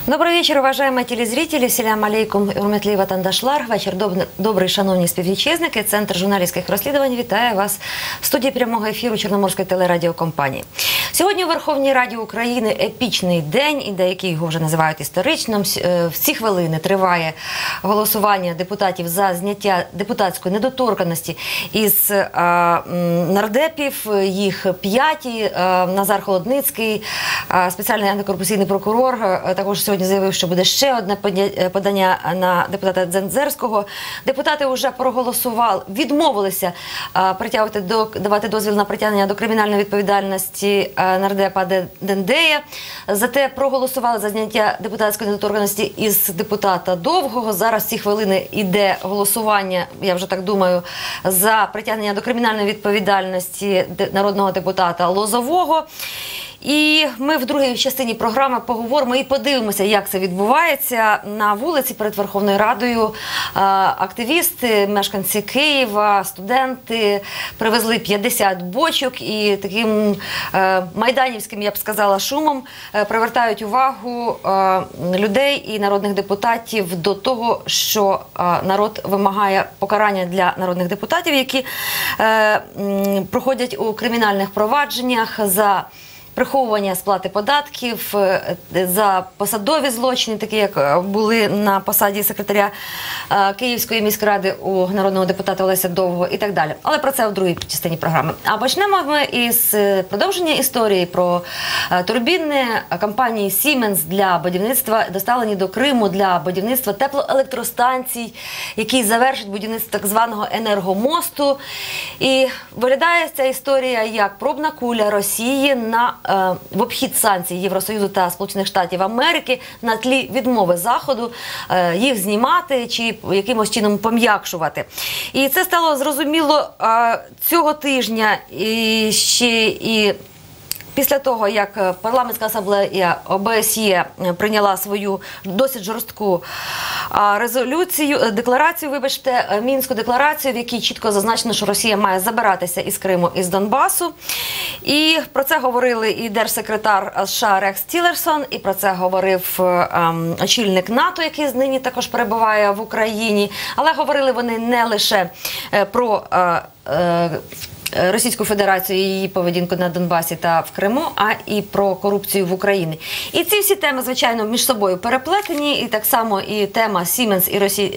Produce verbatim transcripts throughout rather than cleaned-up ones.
Добрий вечір, уважаємо телезрителі. Селям алейкум, урметліва тандашлар. Вечір доб... добрий, шановні співвітчизники. Центр журналістських розслідувань вітає вас в студії прямого ефіру Чорноморської телерадіокомпанії. Сьогодні у Верховній Раді України епічний день, і деякі його вже називають історичним. В ці хвилини триває голосування депутатів за зняття депутатської недоторканності із а, нардепів. Їх п'яті. Назар Холодницький, а, спеціальний антикорупційний прокурор, а, також сьогодні заявив, що буде ще одне подання на депутата Дзензерського. Депутати вже проголосували, відмовилися а, притягувати до, давати дозвіл на притягнення до кримінальної відповідальності а, нардепа Дендея. Зате проголосували за зняття депутатської недоторканності із депутата Довгого. Зараз ці хвилини йде голосування, я вже так думаю, за притягнення до кримінальної відповідальності народного депутата Лозового. І ми в другій частині програми поговоримо і подивимося, як це відбувається. На вулиці перед Верховною Радою активісти, мешканці Києва, студенти привезли п'ятдесят бочок і таким майданівським, я б сказала, шумом привертають увагу людей і народних депутатів до того, що народ вимагає покарання для народних депутатів, які проходять у кримінальних провадженнях за приховування сплати податків, за посадові злочини, такі як були на посаді секретаря Київської міськради у народного депутата Олеся Довгого і так далі. Але про це в другій частині програми. А почнемо ми із продовження історії про турбіни компанії Siemens для будівництва, доставлені до Криму для будівництва теплоелектростанцій, які завершать будівництво так званого енергомосту. І виглядає ця історія як пробна куля Росії на в обхід санкцій Євросоюзу та Сполучених Штатів Америки на тлі відмови Заходу їх знімати чи якимось чином пом'якшувати. І це стало зрозуміло цього тижня і ще і після того, як парламентська асамблея ОБСЄ прийняла свою досить жорстку резолюцію, декларацію, вибачте, Мінську декларацію, в якій чітко зазначено, що Росія має забиратися із Криму, із Донбасу. І про це говорили і держсекретар США Рекс Тілерсон, і про це говорив ем, очільник НАТО, який нині також перебуває в Україні. Але говорили вони не лише е, про е, е, Російську Федерацію і її поведінку на Донбасі та в Криму, а і про корупцію в Україні. І ці всі теми, звичайно, між собою переплетені, і так само і тема Siemens і Росі...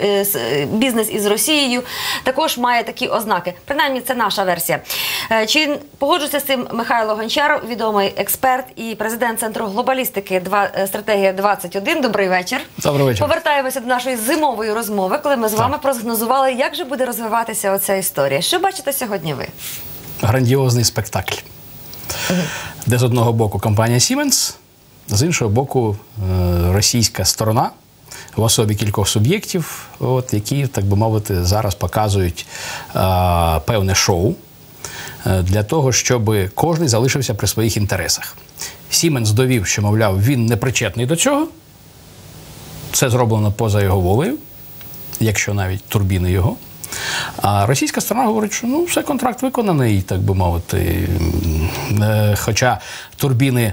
бізнес із Росією також має такі ознаки. Принаймні, це наша версія. Чи погоджується з цим Михайло Гончар, відомий експерт і президент Центру глобалістики «Стратегія двадцять один». Добрий вечір. Добрий вечір. Повертаємося до нашої зимової розмови, коли ми з вами так. прогнозували, як же буде розвиватися оця історія. Що бачите сьогодні ви? Грандіозний спектакль, угу. де з одного боку компанія Siemens, з іншого боку російська сторона в особі кількох суб'єктів, от, які, так би мовити, зараз показують а, певне шоу для того, щоб кожен залишився при своїх інтересах. Siemens довів, що, мовляв, він не причетний до цього, це зроблено поза його волею, якщо навіть турбіни його. А російська сторона говорить, що ну, все, контракт виконаний, так би мовити. Хоча турбіни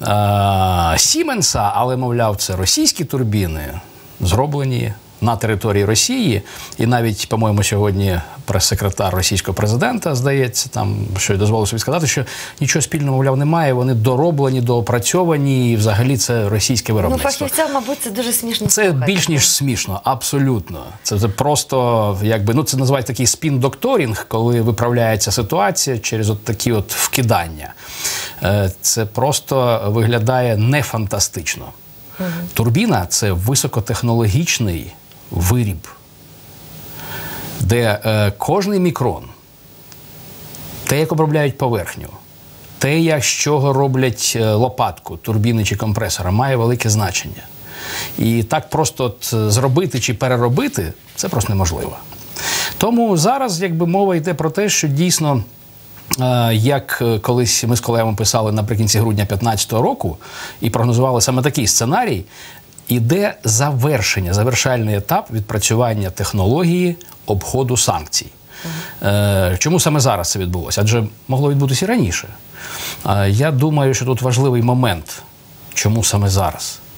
Сіменса, але, мовляв, це російські турбіни, зроблені на території Росії. І навіть, по-моєму, сьогодні прес-секретар російського президента, здається, там, що дозволив собі сказати, що нічого спільного, мовляв, немає, вони дороблені, доопрацьовані, і взагалі це російське виробництво. Ну, фахівцям, мабуть, це дуже смішно. Це слухати. Більш ніж смішно, абсолютно. Це, це просто, якби, ну, це називають такий спін-докторінг, коли виправляється ситуація через от такі от вкидання. Це просто виглядає не фантастично. Угу. Турбіна – це високотехнологічний виріб, де е, кожний мікрон, те, як обробляють поверхню, те, як з чого роблять лопатку, турбіни чи компресора, має велике значення. І так просто от зробити чи переробити – це просто неможливо. Тому зараз, якби, мова йде про те, що дійсно, е, як колись ми з колегами писали наприкінці грудня дві тисячі п'ятнадцятого року і прогнозували саме такий сценарій, іде завершення, завершальний етап відпрацювання технології обходу санкцій. Е, чому саме зараз це відбулося? Адже могло відбутися і раніше. Е, я думаю, що тут важливий момент. Чому саме зараз?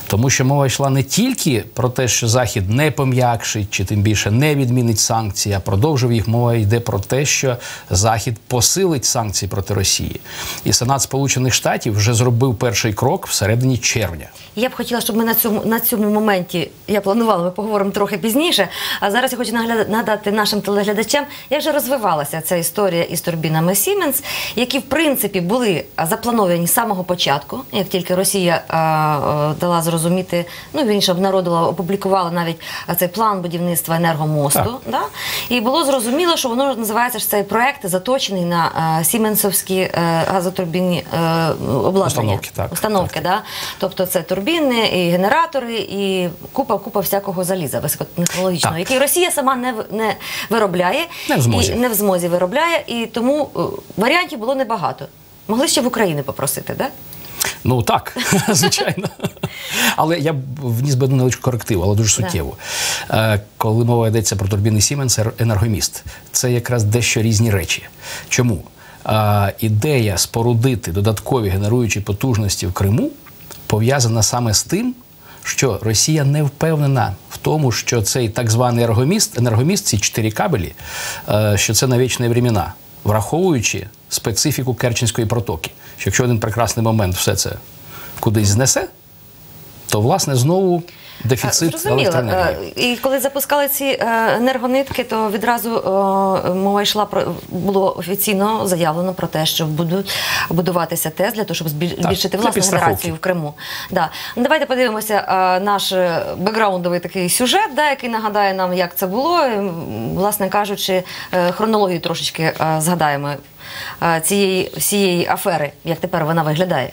Тому що мова йшла не тільки про те, що Захід не пом'якшить, чи тим більше не відмінить санкції, а продовжив їх. Мова йде про те, що Захід посилить санкції проти Росії. І Сенат Сполучених Штатів вже зробив перший крок всередині червня. Я б хотіла, щоб ми на цьому, на цьому моменті, я планувала, ми поговоримо трохи пізніше, а зараз я хочу нагадати нашим телеглядачам, як же розвивалася ця історія із турбінами Siemens, які, в принципі, були заплановані з самого початку, як тільки Росія а, а, дала зрозуміти, ну, вірніше, обнародила, опублікувала навіть цей план будівництва енергомосту, да? І було зрозуміло, що воно називається ж цей проект, заточений на а, сіменсовські а, газотурбінні а, обладнання. Установки, так. Установки, да? Тобто це турбіни, і генератори, і купа-купа всякого заліза високотехнологічного, який Росія сама не, не виробляє, не в змозі. І не в змозі виробляє, і тому е, варіантів було небагато. Могли ще в Україні попросити, так? Да? Ну так, звичайно. Але я б вніс би одну невеличку корективу, але дуже суттєву. Да. Коли мова йдеться про турбіни Siemens, енергоміст, це якраз дещо різні речі. Чому? А, ідея спорудити додаткові генеруючі потужності в Криму пов'язана саме з тим, що Росія не впевнена в тому, що цей так званий енергоміст, енергоміст, ці чотири кабелі, що це на вічні времена, враховуючи специфіку Керченської протоки. Що якщо в один прекрасний момент все це кудись знесе, то, власне, знову дефіцит електроенергії. І коли запускали ці енергонитки, то відразу мова йшла про, було офіційно заявлено про те, що будуть будуватися ТЕС для того, щоб збільшити власну генерацію в Криму. Да. Ну, давайте подивимося наш бекграундовий такий сюжет, да, який нагадає нам, як це було. І, власне кажучи, хронологію трошечки згадаємо цієї всієї афери, як тепер вона виглядає.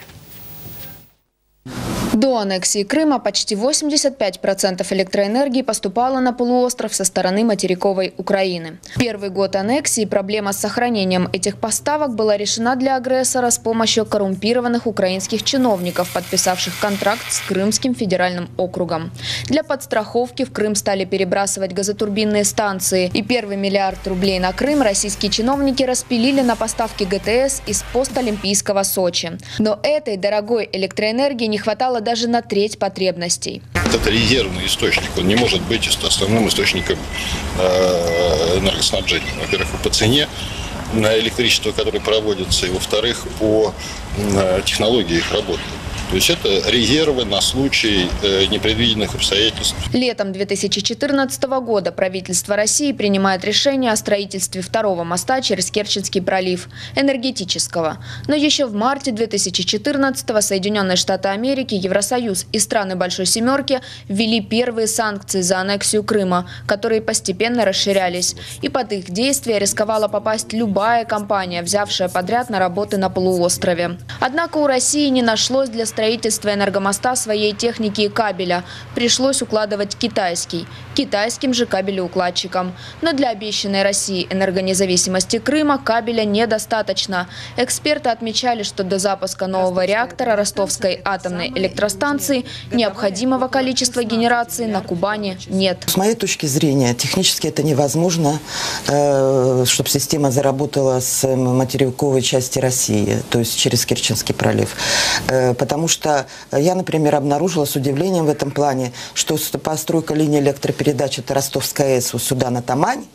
До аннексии Крыма почти восемьдесят пять процентов электроэнергии поступало на полуостров со стороны материковой Украины. В первый год аннексии проблема с сохранением этих поставок была решена для агрессора с помощью коррумпированных украинских чиновников, подписавших контракт с Крымским федеральным округом. Для подстраховки в Крым стали перебрасывать газотурбинные станции. И первый миллиард рублей на Крым российские чиновники распилили на поставки ГТС из постолимпийского Сочи. Но этой дорогой электроэнергии не хватало даже на треть потребностей. Это резервный источник, он не может быть основным источником энергоснабжения. Во-первых, по цене на электричество, которое проводится, и во-вторых, по технологии их работы. То есть это резервы на случай непредвиденных обстоятельств. Летом две тысячи четырнадцатого года правительство России принимает решение о строительстве второго моста через Керченский пролив, энергетического. Но еще в марте две тысячи четырнадцатого Соединенные Штаты Америки, Евросоюз и страны Большой Семерки ввели первые санкции за аннексию Крыма, которые постепенно расширялись. И под их действие рисковала попасть любая компания, взявшая подряд на работы на полуострове. Однако у России не нашлось для строительства энергомоста своей техники и кабеля. Пришлось укладывать китайский. Китайским же кабелеукладчикам. Но для обещанной России энергонезависимости Крыма кабеля недостаточно. Эксперты отмечали, что до запуска нового реактора Ростовской атомной электростанции необходимого количества генерации на Кубани нет. С моей точки зрения, технически это невозможно, чтобы система заработала с материковой части России, то есть через Керченский пролив. Потому что я, например, обнаружила с удивлением в этом плане, что постройка линии электропередач это Ростовская АЭС сюда на Тамань,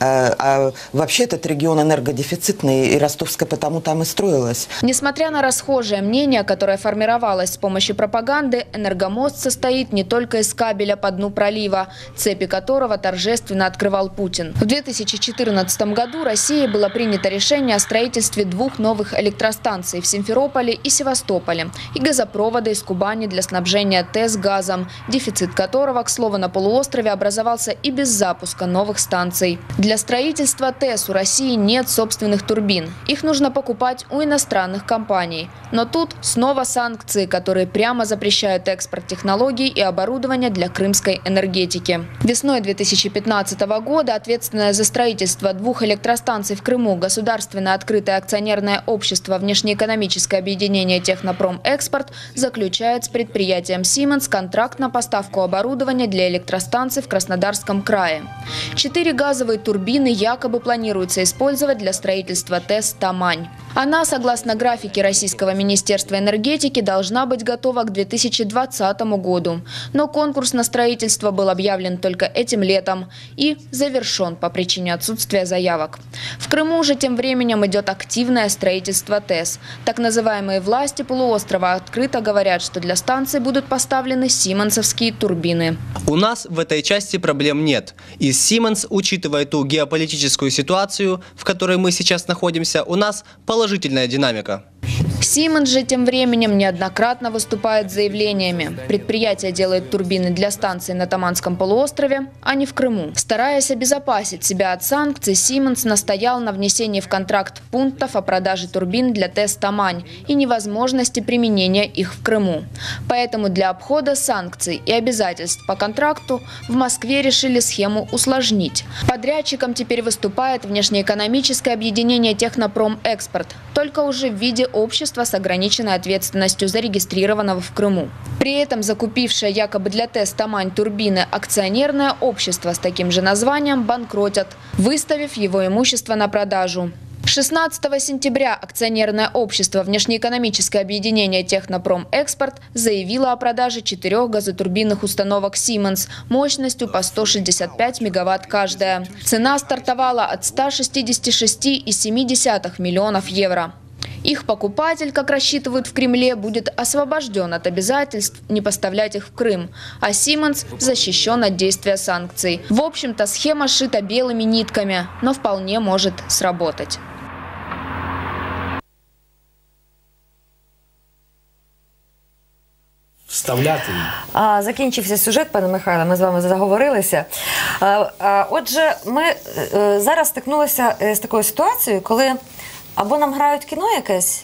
а вообще этот регион энергодефицитный, и Ростовская потому там и строилась. Несмотря на расхожее мнение, которое формировалось с помощью пропаганды, энергомост состоит не только из кабеля по дну пролива, цепи которого торжественно открывал Путин. В две тысячи четырнадцатом году России было принято решение о строительстве двух новых электростанций в Симферополе и Севастополе и газопровода из Кубани для снабжения ТЭС газом, дефицит которого, к слову, на полуострове образовался и без запуска новых станций. Для строительства ТЭС у России нет собственных турбин. Их нужно покупать у иностранных компаний. Но тут снова санкции, которые прямо запрещают экспорт технологий и оборудования для крымской энергетики. Весной две тысячи пятнадцатого года ответственное за строительство двух электростанций в Крыму государственное открытое акционерное общество «Внешнеэкономическое объединение Технопром Экспорт» «Экспорт» заключает с предприятием «Сименс» контракт на поставку оборудования для электростанций в Краснодарском крае. Четыре газовые турбины якобы планируется использовать для строительства ТЭС «Тамань». Она, согласно графике Российского министерства энергетики, должна быть готова к две тысячи двадцатому году. Но конкурс на строительство был объявлен только этим летом и завершен по причине отсутствия заявок. В Крыму же тем временем идет активное строительство ТЭС. Так называемые власти полуострова открыто говорят, что для станции будут поставлены сименсовские турбины. У нас в этой части проблем нет. И Siemens, учитывая ту геополитическую ситуацию, в которой мы сейчас находимся, у нас положительная динамика. Siemens же тем временем неоднократно выступает с заявлениями. Предприятие делает турбины для станций на Таманском полуострове, а не в Крыму. Стараясь обезопасить себя от санкций, Siemens настоял на внесении в контракт пунктов о продаже турбин для ТЭС «Тамань» и невозможности применения их в Крыму. Поэтому для обхода санкций и обязательств по контракту в Москве решили схему усложнить. Подрядчиком теперь выступает внешнеэкономическое объединение «Технопром Экспорт», только уже в виде общества с ограниченной ответственностью, зарегистрированного в Крыму. При этом закупившее якобы для ТЭС «Тамань» турбины акционерное общество с таким же названием банкротят, выставив его имущество на продажу. шестнадцатого сентября акционерное общество «Внешнеэкономическое объединение Технопром Экспорт» заявило о продаже четырех газотурбинных установок Siemens мощностью по сто шестьдесят пять мегаватт каждая. Цена стартовала от ста шестидесяти шести целых семи десятых миллионов евро. Их покупатель, как рассчитывают в Кремле, будет освобожден от обязательств не поставлять их в Крым, а Siemens защищен от действия санкций. В общем-то, схема шита белыми нитками, но вполне может сработать. Вставляти. А, закінчився сюжет, пане Михайло, ми з вами заговорилися. А, а, отже, ми е, зараз стикнулися з такою ситуацією, коли або нам грають кіно якесь,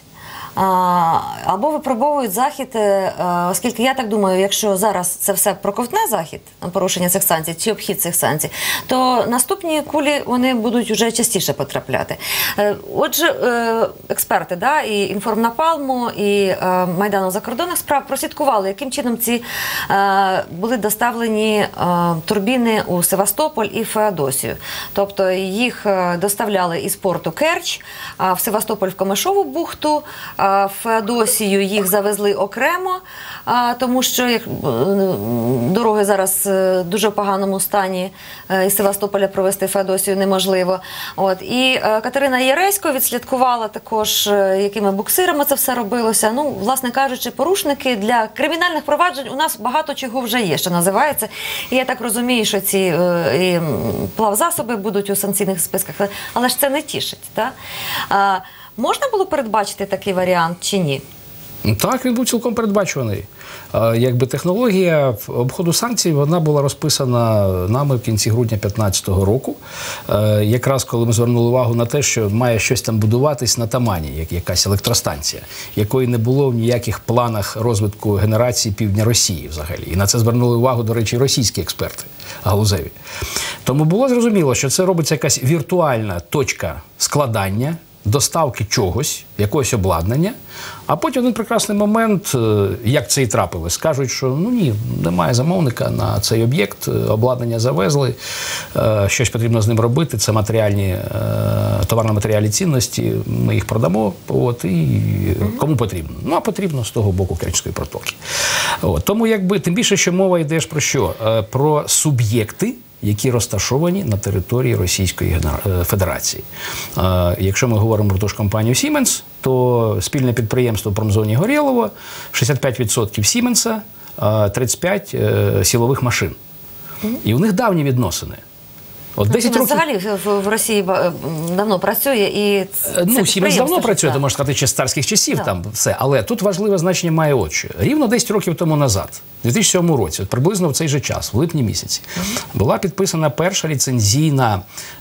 а, або випробовують Захід, е, оскільки я так думаю, якщо зараз це все проковтне Захід, порушення цих санкцій, чи обхід цих санкцій, то наступні кулі вони будуть вже частіше потрапляти. Е, отже, е, експерти, да, і Інформнапалму, і е, Майдану закордонних справ прослідкували, яким чином ці е, були доставлені е, турбіни у Севастополь і Феодосію. Тобто їх е, доставляли із порту Керч, а в Севастополь в Комишову бухту, в Феодосію їх завезли окремо, тому що як, дороги зараз в дуже поганому стані, із Севастополя провести Феодосію неможливо. От. І Катерина Яресько відслідкувала також, якими буксирами це все робилося. Ну, власне кажучи, порушники для кримінальних проваджень у нас багато чого вже є, що називається. І я так розумію, що ці і плавзасоби будуть у санкційних списках, але ж це не тішить. Так? Можна було передбачити такий варіант чи ні? Так, він був цілком передбачуваний. Якби технологія обходу санкцій, вона була розписана нами в кінці грудня дві тисячі п'ятнадцятого року. Якраз коли ми звернули увагу на те, що має щось там будуватись на Тамані, як якась електростанція, якої не було в ніяких планах розвитку генерації півдня Росії взагалі. І на це звернули увагу, до речі, російські експерти галузеві. Тому було зрозуміло, що це робиться якась віртуальна точка складання, доставки чогось, якогось обладнання, а потім в один прекрасний момент, як це і трапилось, скажуть, що ну ні, немає замовника на цей об'єкт, обладнання завезли, щось потрібно з ним робити, це матеріальні, товарно-матеріальні цінності, ми їх продамо, от, і кому потрібно? Ну, а потрібно з того боку Керченської протоки. От, тому, якби, тим більше, що мова йде про що? Про суб'єкти, які розташовані на території Російської Федерації. Якщо ми говоримо про ту ж компанію Siemens, то спільне підприємство в промзоні Горєлово, шістдесят п'ять відсотків Siemens, тридцять п'ять силових машин. І у них давні відносини. От десять років... Взагалі в Росії давно працює і це ну, Siemens давно працює, то можна сказати, ще з царських часів, да. Там все. Але тут важливе значення має от що. Рівно десять років тому назад, у дві тисячі сьомому році, от приблизно в цей же час, в липні місяці, uh-huh. була підписана перша ліцензійна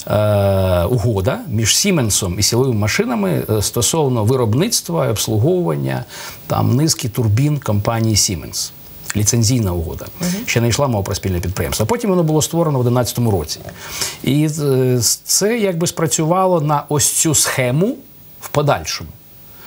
е, угода між Siemens і силовими машинами стосовно виробництва і обслуговування там низки турбін компанії Siemens. Ліцензійна угода. Угу. Ще не йшла мова про спільне підприємство. Потім воно було створено в одинадцятому році. І це якби спрацювало на ось цю схему в подальшому.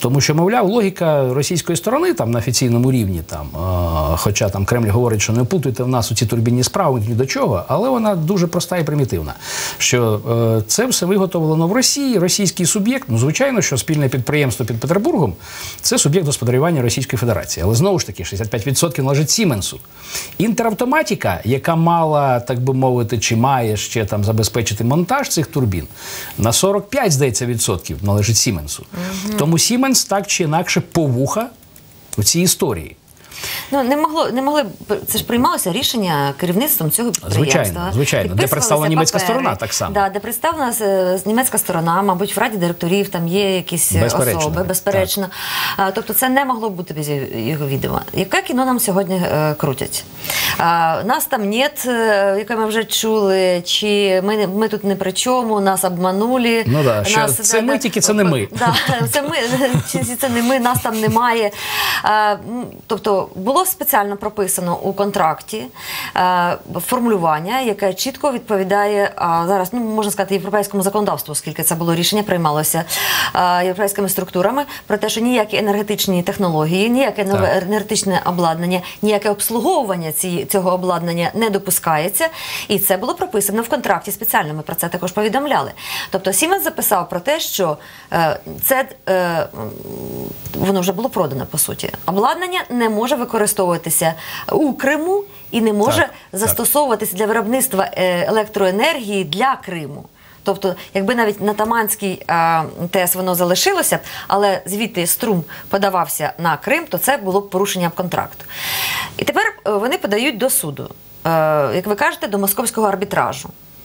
Тому що, мовляв, логіка російської сторони там на офіційному рівні, там, е, хоча там Кремль говорить, що не вплутуйте в нас у ці турбінні справи, ні до чого, але вона дуже проста і примітивна. Що е, це все виготовлено в Росії, російський суб'єкт, ну, звичайно, що спільне підприємство під Петербургом – це суб'єкт господарювання Російської Федерації. Але знову ж таки, шістдесят п'ять відсотків належить Сіменсу. Інтеравтоматика, яка мала, так би мовити, чи має ще там забезпечити монтаж цих турбін, на сорок п'ять, здається, відсотків належить Сіменсу. Угу. Тому Сіменс так чи інакше повуха в цій історії. Ну, не могло, не могли, це ж приймалося рішення керівництвом цього підприємства. Звичайно, звичайно. Де представлена німецька сторона так само. Да, де представлена е, німецька сторона, мабуть, в Раді директорів там є якісь безперечно, особи, безперечно. А, тобто це не могло бути без його відома. Яке кіно нам сьогодні е, крутять? А, нас там нет, е, яке ми вже чули, чи ми, ми тут не при чому, нас обманули. Ну да, що нас, це ми, тільки це не ми. Да, це ми, чи це не ми, нас там немає. А, тобто було спеціально прописано у контракті е, формулювання, яке чітко відповідає а, зараз, ну, можна сказати, європейському законодавству, оскільки це було рішення приймалося е, європейськими структурами, про те, що ніякі енергетичні технології, ніяке нове так. енергетичне обладнання, ніяке обслуговування ці, цього обладнання не допускається. І це було прописано в контракті спеціально, ми про це також повідомляли. Тобто Сіменс записав про те, що е, це, е, воно вже було продано, по суті. Обладнання не може використовуватися у Криму і не може так, застосовуватися так. для виробництва електроенергії для Криму. Тобто, якби навіть на Таманській е, ТЕС воно залишилося, але звідти струм подавався на Крим, то це було б порушенням контракту. І тепер вони подають до суду, е, як ви кажете, до московського арбітражу.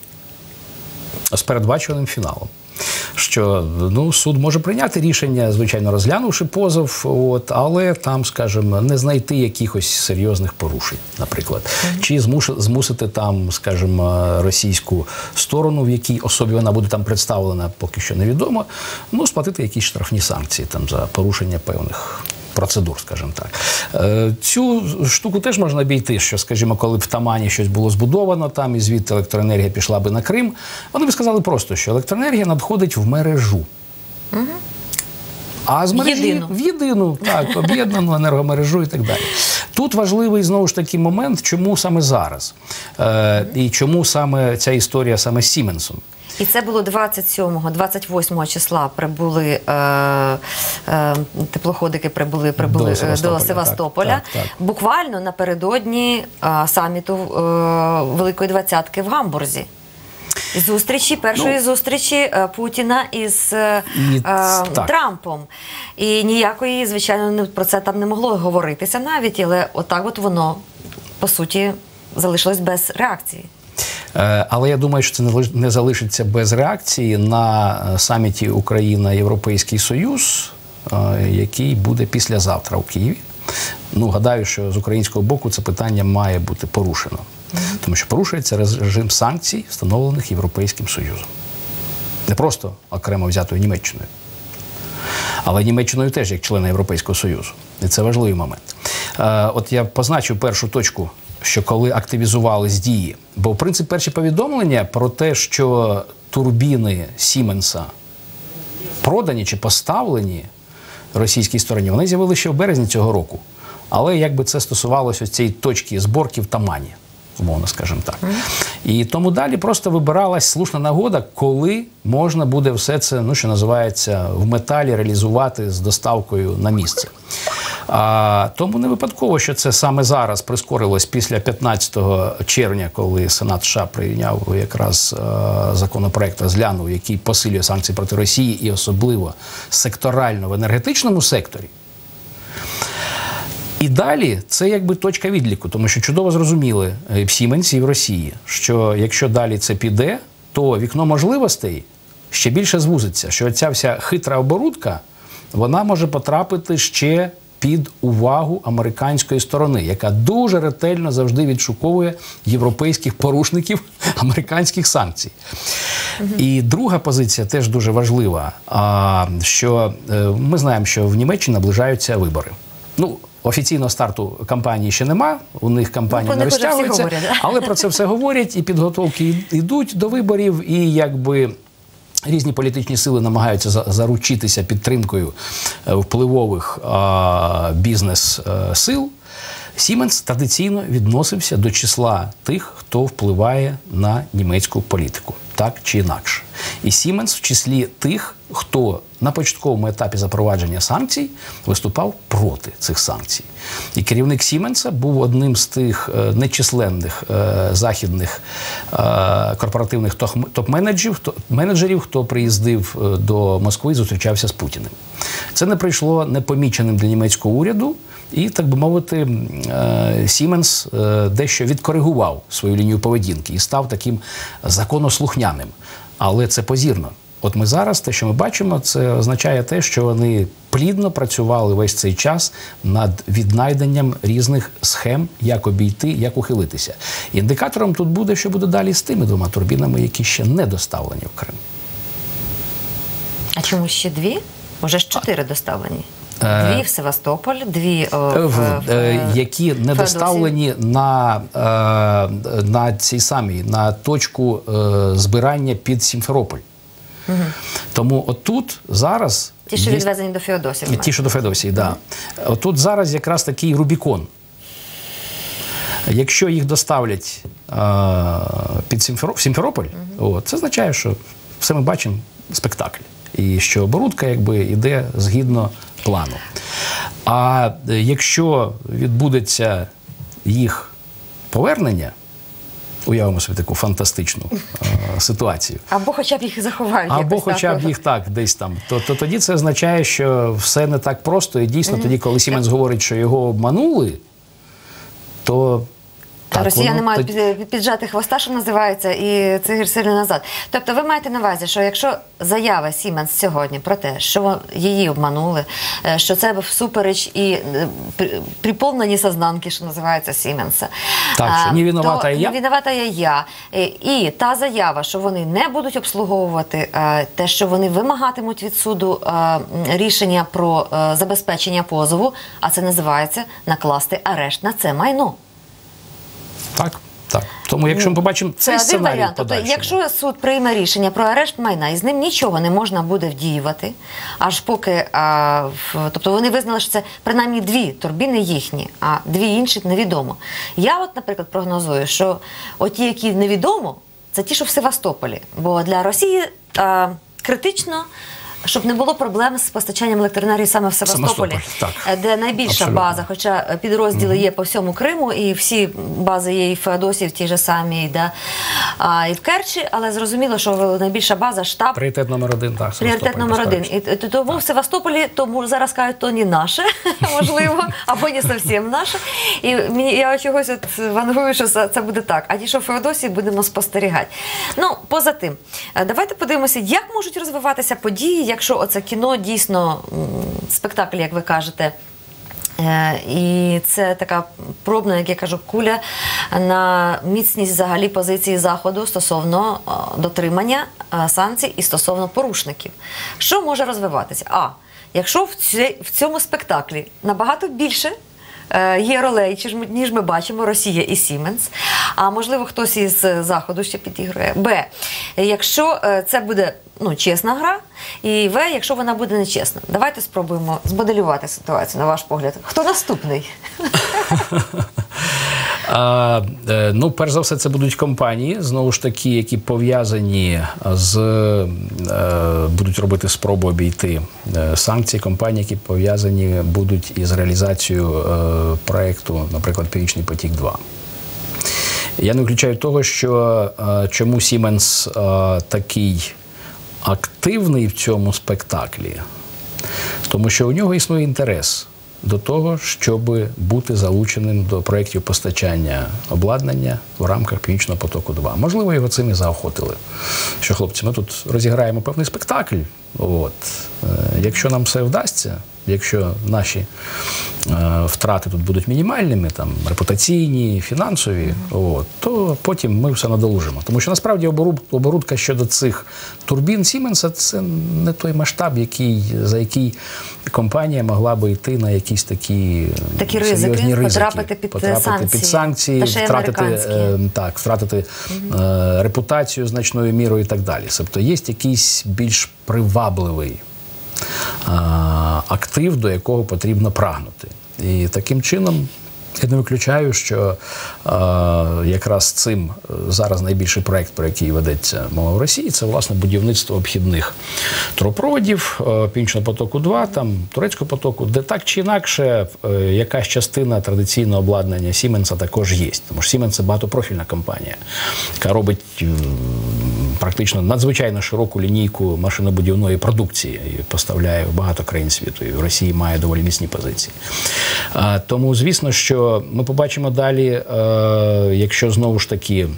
З передбачуваним фіналом. Що ну, суд може прийняти рішення, звичайно, розглянувши позов, от, але там, скажімо, не знайти якихось серйозних порушень, наприклад. Mm-hmm. Чи змуш, змусити там, скажімо, російську сторону, в якій особі вона буде там представлена, поки що невідомо, ну, сплатити якісь штрафні санкції там, за порушення певних процедур, скажімо так. Цю штуку теж можна обійти, що, скажімо, коли б в Тамані щось було збудовано, там і звідти електроенергія пішла би на Крим, вони б сказали просто, що електроенергія надходить в мережу. Угу. А з мережі в єдину, в єдину так, об'єднану енергомережу і так далі. Тут важливий, знову ж таки, момент, чому саме зараз. Е, і чому саме ця історія саме з Сіменсом. І це було двадцять сьомого, двадцять восьмого числа прибули е, е, теплоходики прибули, прибули до Севастополя. До Севастополя. Так, так, так. Буквально напередодні е, саміту е, Великої Двадцятки в Гамбурзі. Зустрічі, першої ну, зустрічі е, Путіна із е, і, е, Трампом. І ніякої, звичайно, про це там не могло говоритися навіть, але отак от воно, по суті, залишилось без реакції. Але я думаю, що це не залишиться без реакції на саміті Україна-Європейський Союз, який буде післязавтра у Києві. Ну, гадаю, що з українського боку це питання має бути порушено. Тому що порушується режим санкцій, встановлених Європейським Союзом. Не просто окремо взятою Німеччиною, але Німеччиною теж як члена Європейського Союзу. І це важливий момент. От я позначив першу точку, що коли активізувались дії. Бо, в принципі, перші повідомлення про те, що турбіни Сіменса продані чи поставлені російській стороні, вони з'явилися ще в березні цього року. Але якби це стосувалося цієї точки зборки в Тамані, умовно скажімо так. І тому далі просто вибиралась слушна нагода, коли можна буде все це, ну, що називається, в металі реалізувати з доставкою на місце. А, тому не випадково, що це саме зараз прискорилось після п'ятнадцятого червня, коли Сенат США прийняв якраз а, законопроект, розглянув, який посилює санкції проти Росії і особливо секторально в енергетичному секторі. І далі це якби точка відліку, тому що чудово зрозуміли в Сіменсі і в Росії, що якщо далі це піде, то вікно можливостей ще більше звузиться, що ця вся хитра оборудка, вона може потрапити ще під увагу американської сторони, яка дуже ретельно завжди відшуковує європейських порушників американських санкцій. Угу. І друга позиція теж дуже важлива, що ми знаємо, що в Німеччині наближаються вибори. Ну, офіційного старту кампанії ще нема, у них кампанія ну, не розтягується, говорять, да? Але про це все говорять, і підготовки йдуть до виборів, і якби різні політичні сили намагаються за- заручитися підтримкою е, впливових е, бізнес-сил, Сіменс традиційно відносився до числа тих, хто впливає на німецьку політику, так чи інакше. І Сіменс в числі тих, хто на початковому етапі запровадження санкцій виступав проти цих санкцій. І керівник Сіменса був одним з тих е, нечисленних е, західних е, корпоративних тох- топ-менеджерів, хто, менеджерів, хто приїздив е, до Москви і зустрічався з Путіним. Це не пройшло непоміченим для німецького уряду, і, так би мовити, е, Сіменс е, дещо відкоригував свою лінію поведінки і став таким законослухняним. Але це позірно. От ми зараз, те, що ми бачимо, це означає те, що вони плідно працювали весь цей час над віднайденням різних схем, як обійти, як ухилитися. Індикатором тут буде, що буде далі з тими двома турбінами, які ще не доставлені в Крим. А чому ще дві? Уже ж чотири доставлені. Е, Дві в Севастополь, дві о, Е, в, в- в, е, які не Феодосії. доставлені на, е, на цій самій, на точку е, збирання під Сімферополь. Тому отут зараз... Ті, що є- відвезені до Феодосії. Ті, що до Феодосії, так. Да. Отут зараз якраз такий Рубікон. Якщо їх доставлять е, під Сімферо- Сімферополь, о, це означає, що все ми бачимо спектакль. І що оборудка якби йде згідно плану. А е, якщо відбудеться їх повернення, уявимо собі таку фантастичну е, ситуацію, Або хоча б їх заховають. або якось хоча б так. їх так десь там, то, то тоді це означає, що все не так просто. І дійсно, тоді, коли Сіменс говорить, що його обманули, то так, Росіяни воно мають тоді- під- піджати хвоста, що називається, і цигир сильно назад. Тобто ви маєте на увазі, що якщо заява Сіменс сьогодні про те, що її обманули, е, що це всупереч і е, при- при повній сознанки, що називається Сіменса. Так, що а, не виновата то я. Не виновата я я. Е, І та заява, що вони не будуть обслуговувати е, те, що вони вимагатимуть від суду е, рішення про е, забезпечення позову, а це називається накласти арешт на це майно. Так, так. Тому якщо ми побачимо Це цей один сценарій варіант. в Тобто, подальшому, якщо суд прийме рішення про арешт майна, і з ним нічого не можна буде вдіювати, аж поки, а, в, тобто вони визнали, що це принаймні дві турбіни їхні, а дві інші невідомо. Я от, наприклад, прогнозую, що оті, які невідомо, це ті, що в Севастополі. Бо для Росії а, критично, щоб не було проблем з постачанням електроенергії саме в Севастополі, Севастополь, так. де найбільша Абсолютно. база, хоча підрозділи є по всьому Криму, і всі бази є і в Феодосії, в тій же самій, да, а, і в Керчі, але зрозуміло, що найбільша база, штаб, пріоритет номер один, так, пріоритет Севастополь, номер один. безперечно. І т- тому в Севастополі, тому зараз кажуть, то не наше, можливо, або не зовсім наше. І мені, я чогось от вангую, що це це буде так. А ті, що в Феодосії, будемо спостерігати. Ну, поза тим, е, давайте подивимося, як можуть розвиватися події, якщо оце кіно дійсно м, спектакль, як ви кажете, Е, І це така пробна, як я кажу, куля на міцність взагалі позиції Заходу стосовно е, дотримання е, санкцій і стосовно порушників. Що може розвиватися? А, якщо в, цей- в цьому спектаклі набагато більше е, є ролей, ніж ми, ніж ми бачимо, Росія і Сіменс, а можливо хтось із Заходу ще підігрує. Б, якщо е, це буде ну, чесна гра, і В, якщо вона буде нечесна. Давайте спробуємо змоделювати ситуацію, на ваш погляд. Хто наступний? А, е, ну, перш за все, це будуть компанії, знову ж таки, які пов'язані з, е, будуть робити спробу обійти е, санкції, компанії, які пов'язані будуть із реалізацією е, проєкту, наприклад, «Північний потік-два». Я не виключаю того, що е, чому Сіменс е, такий активний в цьому спектаклі, тому що у нього існує інтерес до того, щоб бути залученим до проєктів постачання обладнання в рамках «Північного потоку-два». Можливо, його цим і заохотили. Що, хлопці, ми тут розіграємо певний спектакль, от, Якщо нам все вдасться, якщо наші е, втрати тут будуть мінімальними, там, репутаційні, фінансові, от, то потім ми все надолужимо. Тому що насправді оборудка, оборудка щодо цих турбін Сіменса – це не той масштаб, який, за який компанія могла би йти на якісь такі, такі серйозні ризики, ризики. потрапити під потрапити санкції, під санкції, та ще й втратити, американські. е, так, втратити угу. е, репутацію значною мірою і так далі. Тобто є якийсь більш привабливий актив, до якого потрібно прагнути. І таким чином я не виключаю, що е, якраз цим зараз найбільший проєкт, про який ведеться мова в Росії, це, власне, будівництво обхідних трубопроводів, е, Північного потоку два, там, Турецького потоку, де так чи інакше е, якась частина традиційного обладнання Сіменса також є. Тому що Сіменс – це багатопрофільна компанія, яка робить е, практично надзвичайно широку лінійку машинобудівної продукції і поставляє в багато країн світу. І в Росії має доволі міцні позиції. Е, тому, звісно, що ми побачимо далі, е, якщо знову ж таки,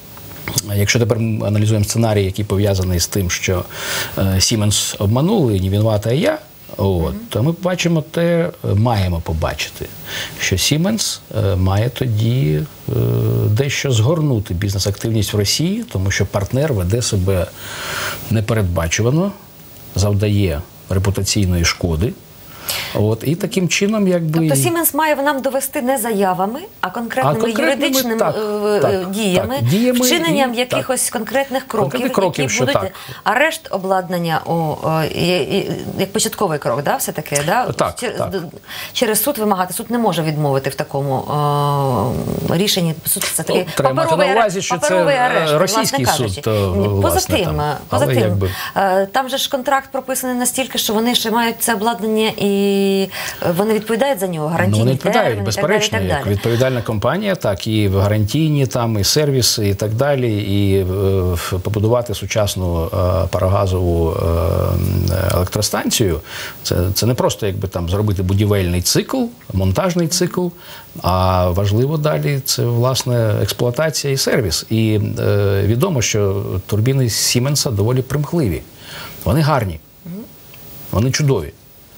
якщо тепер ми аналізуємо сценарій, який пов'язаний з тим, що Сіменс обманули, не винувата я, от, mm-hmm. то ми побачимо те, маємо побачити, що Сіменс е, має тоді е, дещо згорнути бізнес-активність в Росії, тому що партнер веде себе непередбачувано, завдає репутаційної шкоди. От, і таким чином, якби... Тобто Сіменс має нам довести не заявами, а конкретними, а конкретними юридичними так, так, діями, так, діями вчиненням і, якихось так, конкретних кроків, конкретних кроків, які що будуть так. арешт обладнання, о, о, і, і, як початковий крок, да, все-таки, да? Так, Чер, так. через суд вимагати. Суд не може відмовити в такому о, рішенні. Суд це такий треба паперовий, мати на увазі, що паперовий це арешт, російський власне суд, кажучи. Поза власне, тим, там. поза Але тим якби... там же ж контракт прописаний настільки, що вони ще мають це обладнання і вони відповідають за нього, гарантійні ну, вони відповідають, терміни, безперечно, так далі, як відповідальна компанія, так і гарантійні там, і сервіси, і так далі, і е, побудувати сучасну е, парогазову е, електростанцію, це, це не просто якби там зробити будівельний цикл, монтажний цикл, а важливо далі це, власне, експлуатація і сервіс. І е, відомо, що турбіни Сіменса доволі примхливі, вони гарні, вони чудові.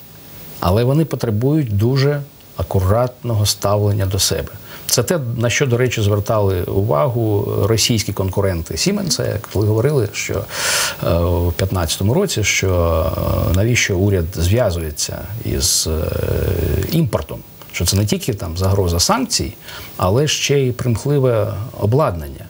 Але вони потребують дуже акуратного ставлення до себе. Це те, на що, до речі, звертали увагу російські конкуренти Сіменса, як ви говорили, що у дві тисячі п'ятнадцятому році, що навіщо уряд зв'язується із імпортом, що це не тільки там загроза санкцій, але ще й примхливе обладнання.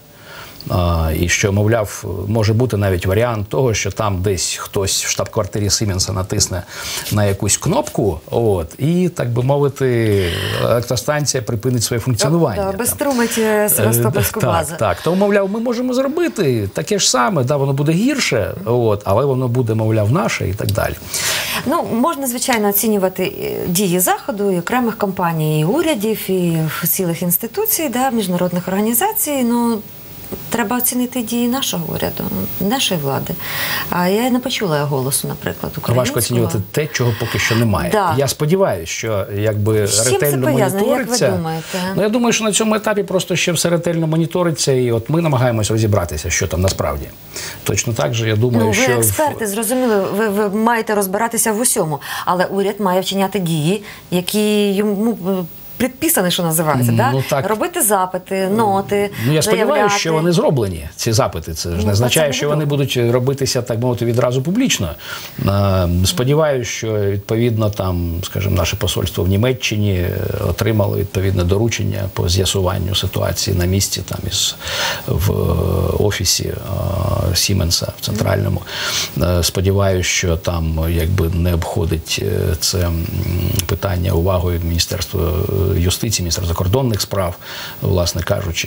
А, і що, мовляв, може бути навіть варіант того, що там десь хтось в штаб-квартирі Сіменса натисне на якусь кнопку, от, і, так би мовити, електростанція припинить своє функціонування. Да, безструмить Севастопольську базу. Так, так. Тому, мовляв, ми можемо зробити таке ж саме, да, воно буде гірше, от, але воно буде, мовляв, наше і так далі. Ну, можна, звичайно, оцінювати дії Заходу, і окремих компаній, і урядів, і цілих інституцій, да, міжнародних організацій, ну, треба оцінити дії нашого уряду, нашої влади. А я не почула голосу, наприклад, українського. Важко оцінювати те, чого поки що немає. Да. Я сподіваюся, що якби з чим ретельно це пов'язано? моніториться. Як ви думаєте? Ну, я думаю, що на цьому етапі просто ще все ретельно моніториться, і от ми намагаємось розібратися, що там насправді. Точно так же, я думаю, ну, ви що... Ви експерти, зрозуміли, ви, ви маєте розбиратися в усьому, але уряд має вчиняти дії, які йому... Підписані, що називається, ну, да? Робити запити, ноти, ну, я сподіваюся, заявляти. що вони зроблені, ці запити. Це ж ну, не означає, це що вони будуть робитися, так мовити, відразу публічно. Сподіваюся, що, відповідно, там, скажімо, наше посольство в Німеччині отримало відповідне доручення по з'ясуванню ситуації на місці, там, із, в офісі Сіменса в центральному. Сподіваюся, що там, якби, не обходить це питання увагою Міністерства юстиції, міністра закордонних справ, власне кажучи.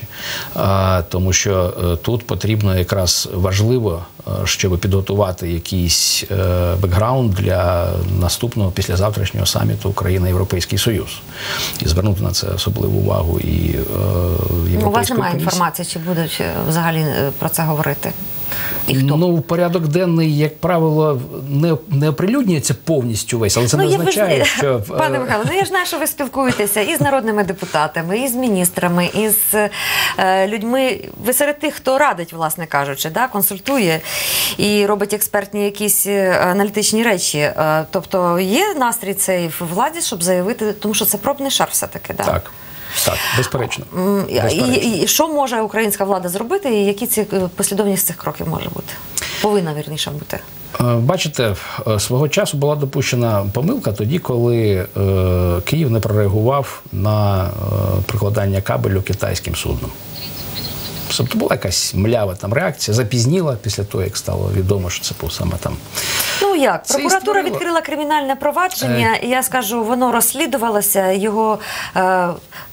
А, тому що е, тут потрібно якраз важливо, е, щоб підготувати якийсь е, бекграунд для наступного післязавтрашнього саміту Україна-Європейський Союз. І звернути на це особливу увагу і е, Європейської комісії. У вас немає комісії. інформації, чи будуть взагалі про це говорити? І хто? Ну, порядок денний, як правило, не, не оприлюднюється повністю весь, але це Ну, не я означає, ви- що... Пане Михайло, ну я ж знаю, що ви спілкуєтеся і з народними депутатами, і з міністрами, і з е, людьми. Ви серед тих, хто радить, власне кажучи, да, консультує і робить експертні якісь е, аналітичні речі. Е, тобто є настрій цей в владі, щоб заявити, тому що це пробний шар все-таки. Да? Так, так, безперечно. М, І, безперечно. і, і що може українська влада зробити, і які ці е, послідовність цих кроків може бути? Повинна, вірніше, бути. Е, Бачите, е, свого часу була допущена помилка тоді, коли е, Київ не прореагував на е, прикладання кабелю китайським судном. Тобто була якась млява там реакція, запізніла після того, як стало відомо, що це був саме там. Ну як, Це і прокуратура створило- відкрила кримінальне провадження, і я скажу, воно розслідувалося, його е, е,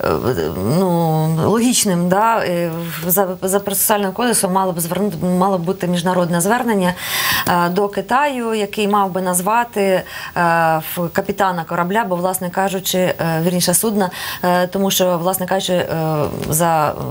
ну, логічним, да, е, за, за процесуальним кодексом мало б звернути, мало б бути міжнародне звернення е, до Китаю, який мав би назвати е, в капітана корабля, бо, власне кажучи, е, вірніше судна, е, тому що, власне кажучи, е, за е,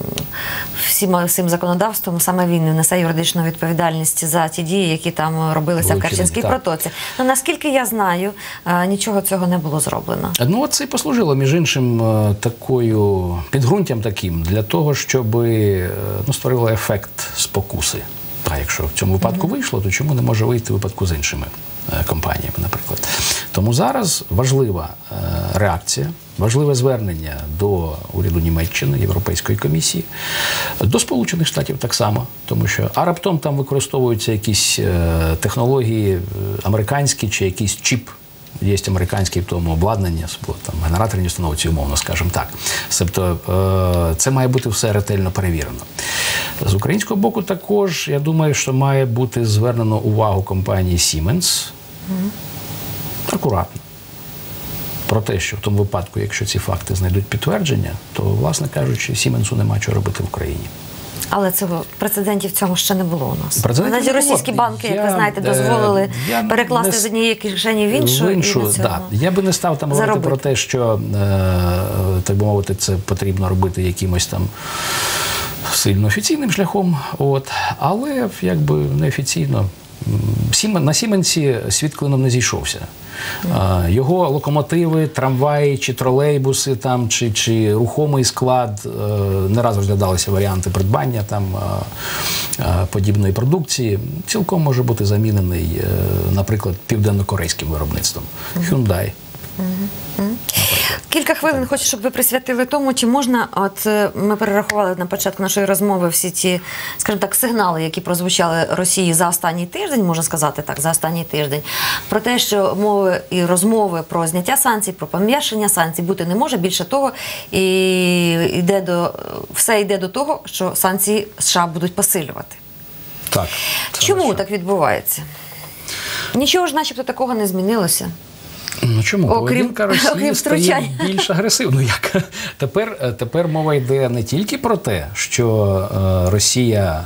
всім, всім законодавством саме він несе юридичну відповідальність за ті дії, які там робилися в Були Керченській вчинені, так. протоці. Ну, наскільки я знаю, е, нічого цього не було зроблено. Ну, от це і послужило, між іншим, е, такою підґрунтям таким для того, щоб е, ну, створило ефект спокуси. А якщо в цьому випадку вийшло, то чому не може вийти в випадку з іншими е, компаніями, наприклад. Тому зараз важлива е, реакція, важливе звернення до уряду Німеччини, Європейської комісії, до Сполучених Штатів так само, тому що а раптом там використовуються якісь е, технології е, американські чи якийсь чіп. Є американське в тому обладнання, там, генераторні установці, умовно, скажімо так. Тобто е, це має бути все ретельно перевірено. З українського боку також, я думаю, що має бути звернено увагу компанії Siemens акуратно. Про те, що в тому випадку, якщо ці факти знайдуть підтвердження, то, власне кажучи, Сіменсу нема чого робити в Україні. Але цього прецедентів цього ще не було у нас. Прецедентів Навіть не було. російські банки, як ви Я, знаєте, е, дозволили я перекласти не с- з однієї кишені в іншу. В іншу, і на цьому да. Я би не став там говорити заробити. про те, що, е, так би мовити, це потрібно робити якимось там сильно офіційним шляхом, от. Але якби неофіційно. Сімен, на Сіменсі світ клином не зійшовся. Mm. Його локомотиви, трамваї чи тролейбуси, там, чи, чи рухомий склад, не раз розглядалися варіанти придбання там, подібної продукції. Цілком може бути замінений, наприклад, південно-корейським виробництвом. Hyundai. Mm-hmm. Кілька хвилин хочу, щоб ви присвятили тому, чи можна, от ми перерахували на початку нашої розмови всі ті, скажімо так, сигнали, які прозвучали Росії за останній тиждень, можна сказати так, за останній тиждень, про те, що мови і розмови про зняття санкцій, про пом'якшення санкцій бути не може. Більше того, і йде до, все йде до того, що санкції США будуть посилювати. Так. Чому так відбувається? Нічого ж начебто такого не змінилося. Ну чому? Окрім- Поведінка Росії окрім стає втручання. більш агресивною. Як? Тепер, тепер мова йде не тільки про те, що е, Росія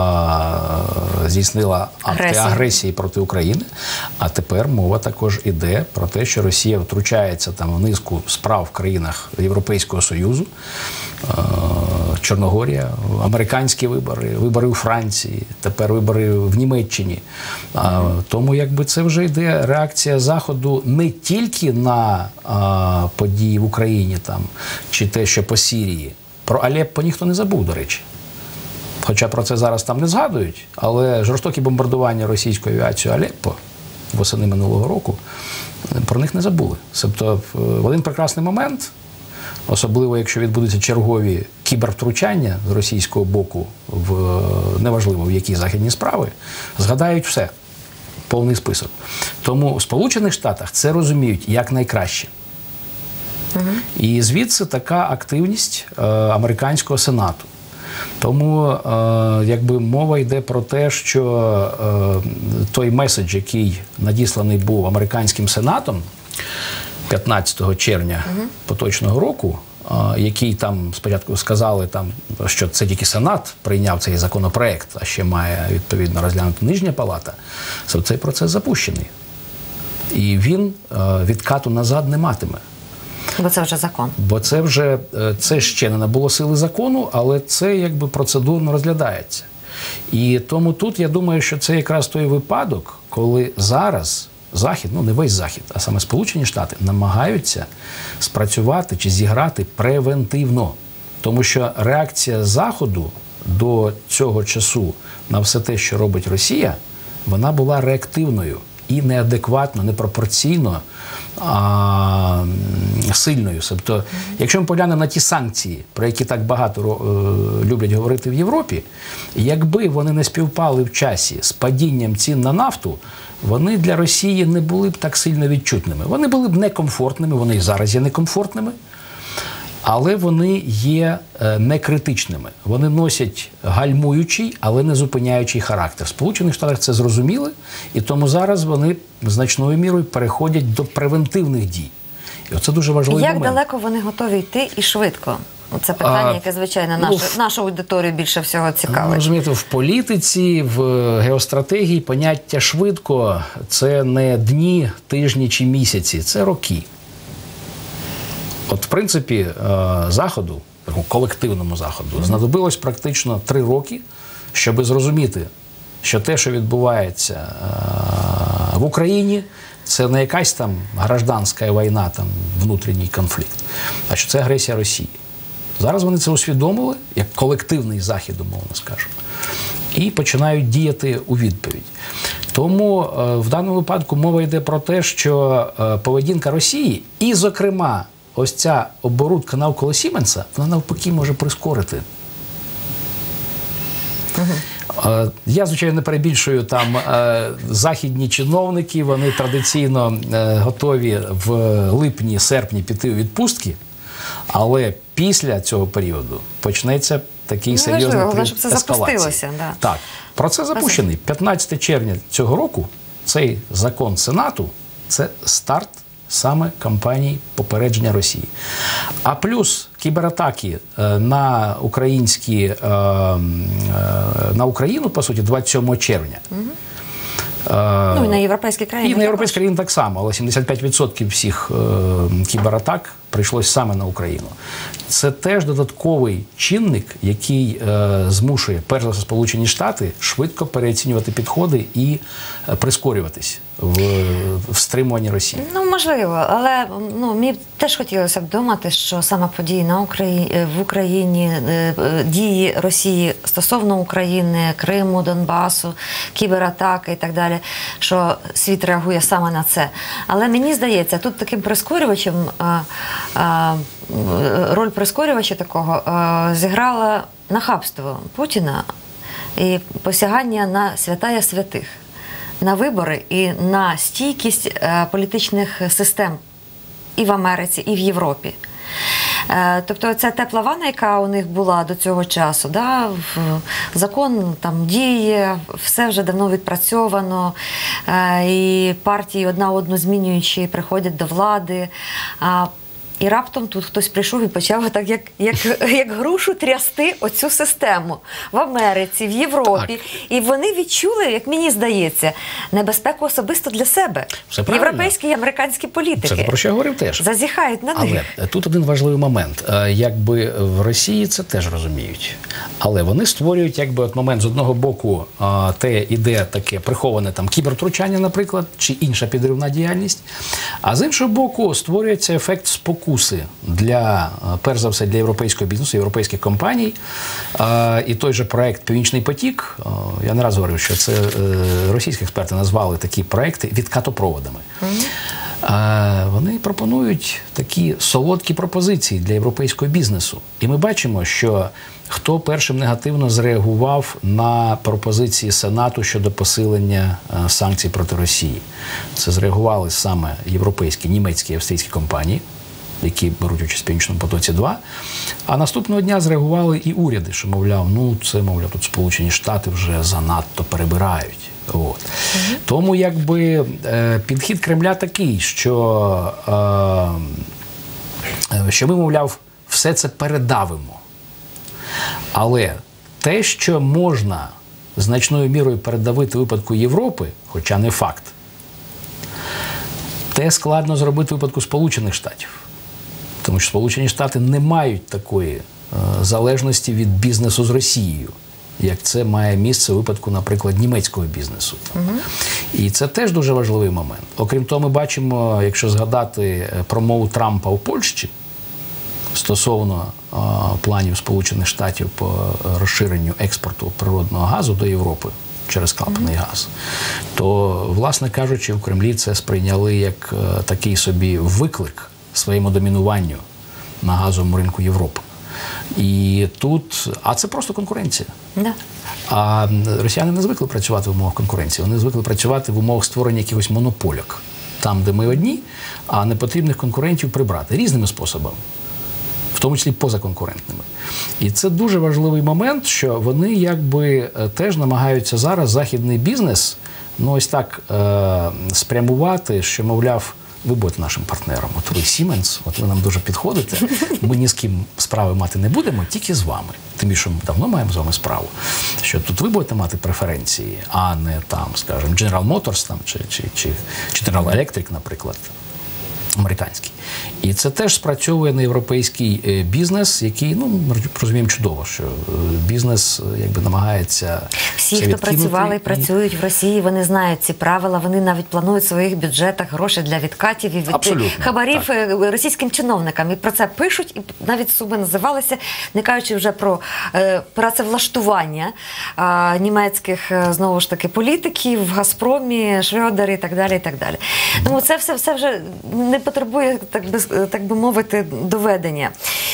е, здійснила акти Агресію. агресії проти України, а тепер мова також іде про те, що Росія втручається там в низку справ в країнах Європейського Союзу, е, Чорногорія, американські вибори, вибори у Франції, тепер вибори в Німеччині. А, тому якби це вже йде реакція Заходу не тільки на а, події в Україні там, чи те, що по Сирії. Про Алеппо ніхто не забув, до речі. Хоча про це зараз там не згадують, але жорстокі бомбардування російською авіацією Алеппо восени минулого року, про них не забули. Тобто в один прекрасний момент, особливо якщо відбудуться чергові кібервтручання з російського боку, в неважливо в які західні справи, згадають все. Повний список. Тому в Сполучених Штатах це розуміють як найкраще. Угу. І звідси така активність е, американського Сенату. Тому е, якби мова йде про те, що е, той меседж, який надісланий був американським Сенатом п'ятнадцятого червня угу. поточного року, який там спочатку сказали, там, що це тільки Сенат прийняв цей законопроект, а ще має відповідно розглянути Нижня палата, цей процес запущений. І він відкату назад не матиме. Бо це вже закон. Бо це вже, це ще не набуло сили закону, але це якби процедурно розглядається. І тому тут я думаю, що це якраз той випадок, коли зараз Захід, ну не весь Захід, а саме Сполучені Штати намагаються спрацювати чи зіграти превентивно. Тому що реакція Заходу до цього часу на все те, що робить Росія, вона була реактивною і неадекватно, непропорційно а, сильною. Тобто, якщо ми поглянемо на ті санкції, про які так багато е, люблять говорити в Європі, якби вони не співпали в часі з падінням цін на нафту, вони для Росії не були б так сильно відчутними. Вони були б некомфортними, вони і зараз є некомфортними, але вони є е, некритичними. Вони носять гальмуючий, але не зупиняючий характер. В Сполучених Штатах це зрозуміли, і тому зараз вони значною мірою переходять до превентивних дій. І оце дуже важливий Як момент. далеко вони готові йти і швидко? Це питання, А, яке, звичайно, ну, нашу, в- нашу аудиторію більше всього Ну, цікавить. розумієте, в політиці, в геостратегії поняття «швидко» – це не дні, тижні чи місяці, це роки. От, в принципі, е, Заходу, такому колективному Заходу, знадобилось практично три роки, щоб зрозуміти, що те, що відбувається е, в Україні, це не якась там гражданська війна, там, внутрішній конфлікт, а що це агресія Росії. Зараз вони це усвідомили, як колективний Захід, умовно скажемо, і починають діяти у відповідь. Тому е, в даному випадку мова йде про те, що е, поведінка Росії, і, зокрема, ось ця оборудка навколо Сіменса, вона навпаки може прискорити. Е, Я, звичайно, не перебільшую, там е, західні чиновники, вони традиційно е, готові в липні-серпні піти у відпустки, але після цього періоду почнеться такий Ну, серйозний важливо, головне, трend щоб це ескалації. запустилося, да. Так, процес запущений. п'ятнадцяте червня цього року цей закон Сенату – це старт саме кампанії попередження Росії. А плюс кібератаки е, на українські, е, е, на Україну, по суті, двадцять сьомого червня. Е, Ну, і на європейські країни. і на європейські країни так само, але сімдесят п'ять відсотків всіх е, кібератак прийшлось саме на Україну. Це теж додатковий чинник, який е, змушує, перш за все, Сполучені Штати швидко переоцінювати підходи і е, прискорюватись в, в стримуванні Росії. Ну, можливо, але ну, мені теж хотілося б думати, що саме події на Украї... в Україні, е, е, дії Росії стосовно України, Криму, Донбасу, кібератаки і так далі, що світ реагує саме на це. Але мені здається, тут таким прискорювачем, е, е, роль прискорювача такого е, зіграла нахабство Путіна і посягання на святая святих, на вибори і на стійкість е, політичних систем і в Америці, і в Європі. Е, тобто ця тепла ванна, яка у них була до цього часу, да, в- закон там діє, все вже давно відпрацьовано, е, і партії одна одну змінюючи приходять до влади. А І раптом тут хтось прийшов і почав так, як, як, як грушу трясти оцю систему в Америці, в Європі. Так. І вони відчули, як мені здається, небезпеку особисто для себе. Все правильно. Європейські і американські політики Це про що я говорив теж. зазіхають на них. Але тут один важливий момент. Е, Якби в Росії це теж розуміють. Але вони створюють, якби от момент, з одного боку, е, те іде таке приховане там кібертручання, наприклад, чи інша підривна діяльність. А з іншого боку, створюється ефект спокуси для, е, перш за все, для європейського бізнесу, європейських компаній. Е, І той же проект «Північний потік», е, я не раз говорив, що це е, російські експерти назвали такі проекти відкатопроводами. А вони пропонують такі солодкі пропозиції для європейського бізнесу. І ми бачимо, що хто першим негативно зреагував на пропозиції Сенату щодо посилення е, санкцій проти Росії. Це зреагували саме європейські, німецькі і австрійські компанії, які беруть участь в «Північному потоці-два». А наступного дня зреагували і уряди, що, мовляв, ну це, мовляв, тут Сполучені Штати вже занадто перебирають. От. Тому якби е, підхід Кремля такий, що, е, що ми, мовляв, все це передавимо. Але те, що можна значною мірою передавити у випадку Європи, хоча не факт, те складно зробити у випадку Сполучених Штатів. Тому що Сполучені Штати не мають такої е, залежності від бізнесу з Росією, як це має місце у випадку, наприклад, німецького бізнесу. Угу. І це теж дуже важливий момент. Окрім того, ми бачимо, якщо згадати промову Трампа у Польщі стосовно а, планів Сполучених Штатів по розширенню експорту природного газу до Європи через клапаний mm-hmm. газ, то, власне кажучи, в Кремлі це сприйняли як а, такий собі виклик своєму домінуванню на газовому ринку Європи. І тут, а це просто конкуренція. Yeah. А росіяни не звикли працювати в умовах конкуренції, вони звикли працювати в умовах створення якихось монополік. Там, де ми одні, а непотрібних конкурентів прибрати різними способами, в тому числі позаконкурентними. І це дуже важливий момент, що вони якби теж намагаються зараз західний бізнес, ну ось так е- спрямувати, що, мовляв, ви будете нашим партнером. От ви Siemens, от ви нам дуже підходите, ми ні з ким справи мати не будемо, тільки з вами. Тим більше ми давно маємо з вами справу, що тут ви будете мати преференції, а не там, скажімо, General Motors там, чи, чи, чи, чи General Electric, наприклад, американський. І це теж спрацьовує на європейський бізнес, який, ну, ми розуміємо чудово, що бізнес якби намагається всі, хто працювали і працюють в Росії, вони знають ці правила, вони навіть планують в своїх бюджетах гроші для відкатів і від хабарів так. російським чиновникам. І про це пишуть, і навіть суми називалися, не кажучи вже про е, працевлаштування е, німецьких, е, знову ж таки, політиків в Газпромі, Шрёдер і так далі, і так далі. Тому це все, все вже не потребує, так би, так би мовити, доведення.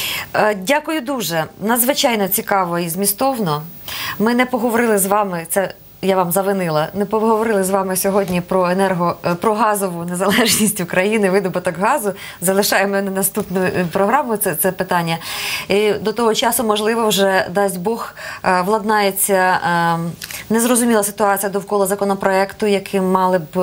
Дякую дуже. Надзвичайно цікаво і змістовно. Ми не поговорили з вами, це я вам завинила, не поговорили з вами сьогодні про енерго, про газову незалежність України, видобуток газу. Залишаємо на наступну програму це, це питання. І до того часу, можливо, вже, дасть Бог, владнається незрозуміла ситуація довкола законопроекту, яким мали б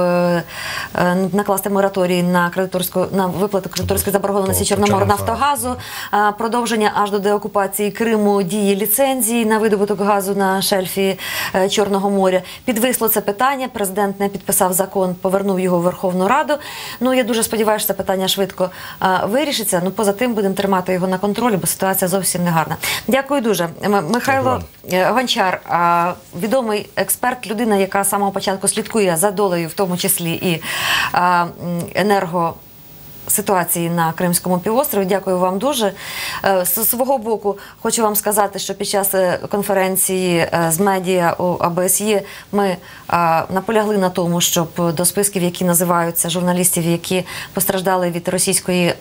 накласти мораторій на кредиторську, на виплату кредиторської заборгованості Чорноморнафтогазу, продовження аж до деокупації Криму дії ліцензії на видобуток газу на шельфі Чорного моря. Підвисло це питання, президент не підписав закон, повернув його в Верховну Раду. Ну, я дуже сподіваюся, що це питання швидко а, вирішиться. Ну, поза тим будемо тримати його на контролі, бо ситуація зовсім не гарна. Дякую дуже. Михайло Гончар, а, відомий експерт, людина, яка з самого початку слідкує за долею, в тому числі і а, енерго ситуації на Кримському півострові. Дякую вам дуже. З свого боку, хочу вам сказати, що під час конференції з медіа у ОБСЄ ми наполягли на тому, щоб до списків, які називаються журналістів, які постраждали від російської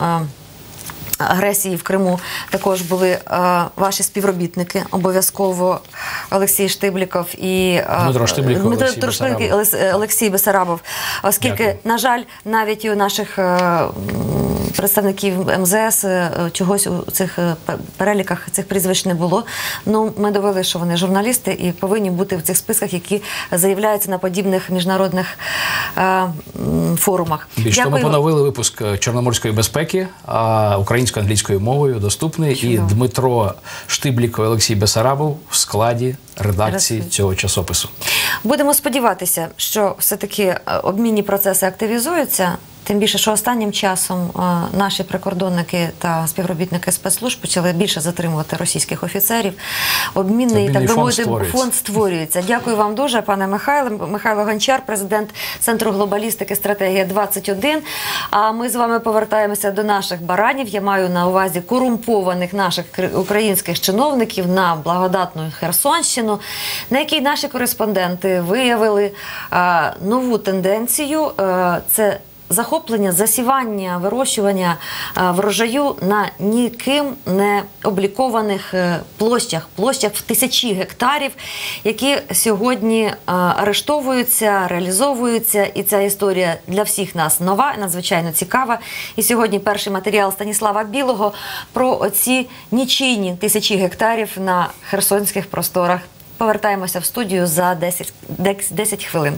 агресії в Криму, також були е, ваші співробітники, обов'язково Олексій Штибліков і е, Дмитро Штибліков, Дмитро Олексій Штибліков, Бесарабов. Олексій Бесарабов. Оскільки, Дякую. на жаль, навіть у наших е, представників ем зе ес е, чогось у цих е, переліках цих прізвищ не було. Ну, ми довели, що вони журналісти і повинні бути в цих списках, які заявляються на подібних міжнародних е, форумах. Більше тому поновили випуск Чорноморської безпеки, а українською англійською мовою доступний. Чудово. І Дмитро Штибліков і Олексій Бесарабов в складі редакції Раз. цього часопису. Будемо сподіватися, що все-таки обмінні процеси активізуються. Тим більше, що останнім часом а, наші прикордонники та співробітники спецслужб почали більше затримувати російських офіцерів. Обмінний, так би мовити, фонд створюється. Дякую вам дуже, пане Михайло. Михайло Гончар, президент Центру глобалістики «Стратегія двадцять один». А ми з вами повертаємося до наших баранів. Я маю на увазі корумпованих наших українських чиновників на благодатну Херсонщину, на якій наші кореспонденти виявили а, нову тенденцію. А, це захоплення, засівання, вирощування а, врожаю на ніким не облікованих а, площах, площах в тисячі гектарів, які сьогодні а, арештовуються, реалізовуються. І ця історія для всіх нас нова, надзвичайно цікава. І сьогодні перший матеріал Станіслава Білого про оці нічийні тисячі гектарів на херсонських просторах. Повертаємося в студію за десять хвилин.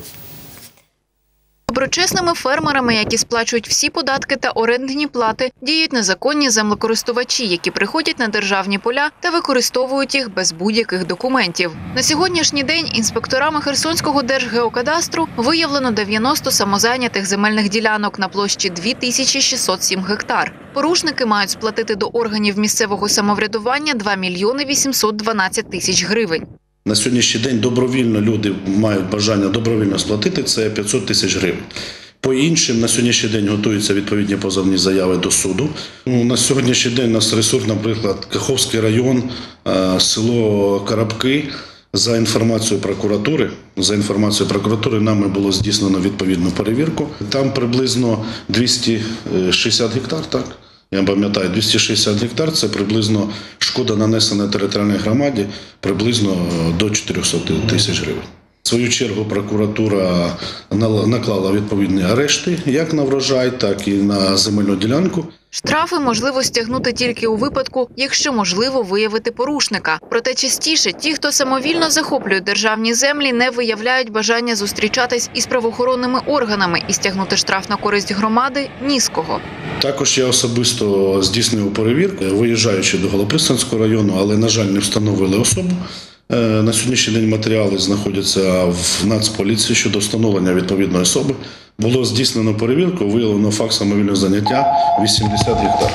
Доброчесними фермерами, які сплачують всі податки та орендні плати, діють незаконні землекористувачі, які приходять на державні поля та використовують їх без будь-яких документів. На сьогоднішній день інспекторами Херсонського держгеокадастру виявлено дев'яносто самозайнятих земельних ділянок на площі дві тисячі шістсот сім гектар. Порушники мають сплатити до органів місцевого самоврядування два мільйони вісімсот дванадцять тисяч гривень. На сьогоднішній день добровільно люди мають бажання добровільно сплатити, це п'ятсот тисяч гривень. По іншим на сьогоднішній день готуються відповідні позовні заяви до суду. Ну, на сьогоднішній день у нас ресурс, наприклад, Каховський район, село Карабки. За інформацією прокуратури, за інформацією прокуратури, нами було здійснено відповідну перевірку. Там приблизно двісті шістдесят гектар, так? Я пам'ятаю, двісті шістдесят гектар – це приблизно шкода, нанесена територіальній громаді, приблизно до чотирьохсот тисяч гривень. В свою чергу прокуратура наклала відповідні арешти як на врожай, так і на земельну ділянку. Штрафи можливо стягнути тільки у випадку, якщо можливо виявити порушника. Проте частіше ті, хто самовільно захоплює державні землі, не виявляють бажання зустрічатись із правоохоронними органами і стягнути штраф на користь громади ні з кого. Також я особисто здійснив перевірку, виїжджаючи до Голопристанського району, але, на жаль, не встановили особу. На сьогоднішній день матеріали знаходяться в Нацполіції щодо встановлення відповідної особи. Було здійснено перевірку, виявлено факт самовільного заняття вісімдесят гектар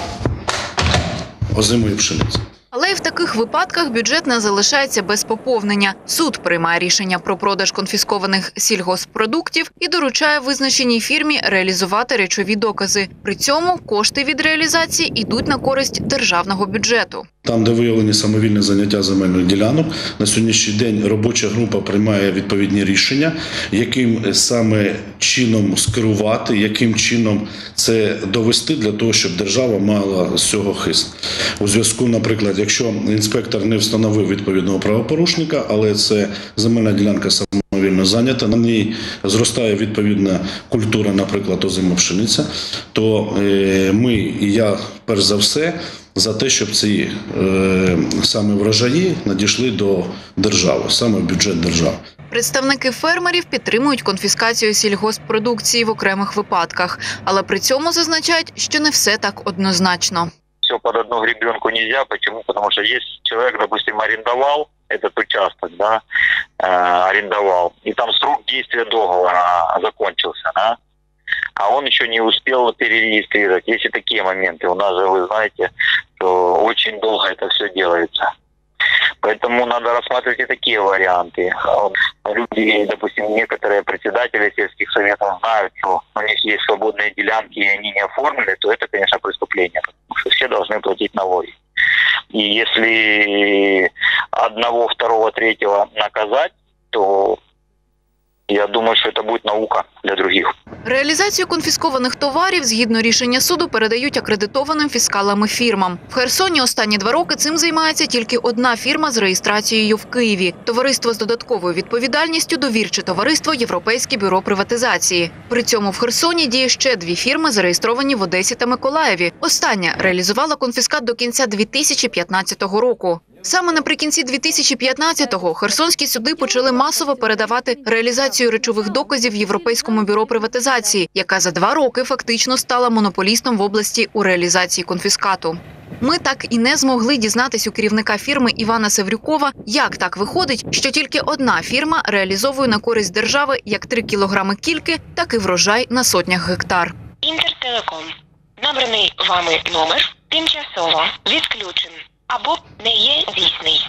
озимої пшениці. Але й в таких випадках бюджет не залишається без поповнення. Суд приймає рішення про продаж конфіскованих сільгосппродуктів і доручає визначеній фірмі реалізувати речові докази. При цьому кошти від реалізації йдуть на користь державного бюджету. Там, де виявлені самовільне заняття земельних ділянок, на сьогоднішній день робоча група приймає відповідні рішення, яким саме чином скерувати, яким чином це довести для того, щоб держава мала з цього хист. У зв'язку, наприклад, якщо інспектор не встановив відповідного правопорушника, але це земельна ділянка самовільно зайнята, на ній зростає відповідна культура, наприклад, озима пшениця, то ми, і я, перш за все, за те, щоб ці е, саме врожаї надійшли до держави, саме в бюджет держави. Представники фермерів підтримують конфіскацію сільгосппродукції в окремих випадках, але при цьому зазначають, що не все так однозначно. Все под одну гребенку нельзя. Почему? Потому что если человек, допустим, арендовал этот участок, да, э, арендовал, и там срок действия договора закончился, да, а он еще не успел перерегистрировать. Есть и такие моменты. У нас же, вы знаете, что очень долго это все делается. Поэтому надо рассматривать и такие варианты. Люди, допустим, некоторые председатели сельских советов знают, что у них есть свободные делянки, и они не оформлены, то это, конечно, преступление, потому что все должны платить налоги. И если одного, второго, третьего наказать, то я думаю, що це буде наука для других. Реалізацію конфіскованих товарів, згідно рішення суду, передають акредитованим фіскалами фірмам. В Херсоні останні два роки цим займається тільки одна фірма з реєстрацією в Києві. Товариство з додатковою відповідальністю «Довірче товариство Європейське бюро приватизації». При цьому в Херсоні діє ще дві фірми, зареєстровані в Одесі та Миколаєві. Остання реалізувала конфіскат до кінця дві тисячі п'ятнадцятого року. Саме наприкінці дві тисячі п'ятнадцятого херсонські суди почали масово передавати реалізацію речових доказів Європейському бюро приватизації, яка за два роки фактично стала монополістом в області у реалізації конфіскату. Ми так і не змогли дізнатись у керівника фірми Івана Севрюкова, як так виходить, що тільки одна фірма реалізовує на користь держави як три кілограми кільки, так і врожай на сотнях гектар. Інтертелеком. Набраний вами номер тимчасово відключений або не є дійсний.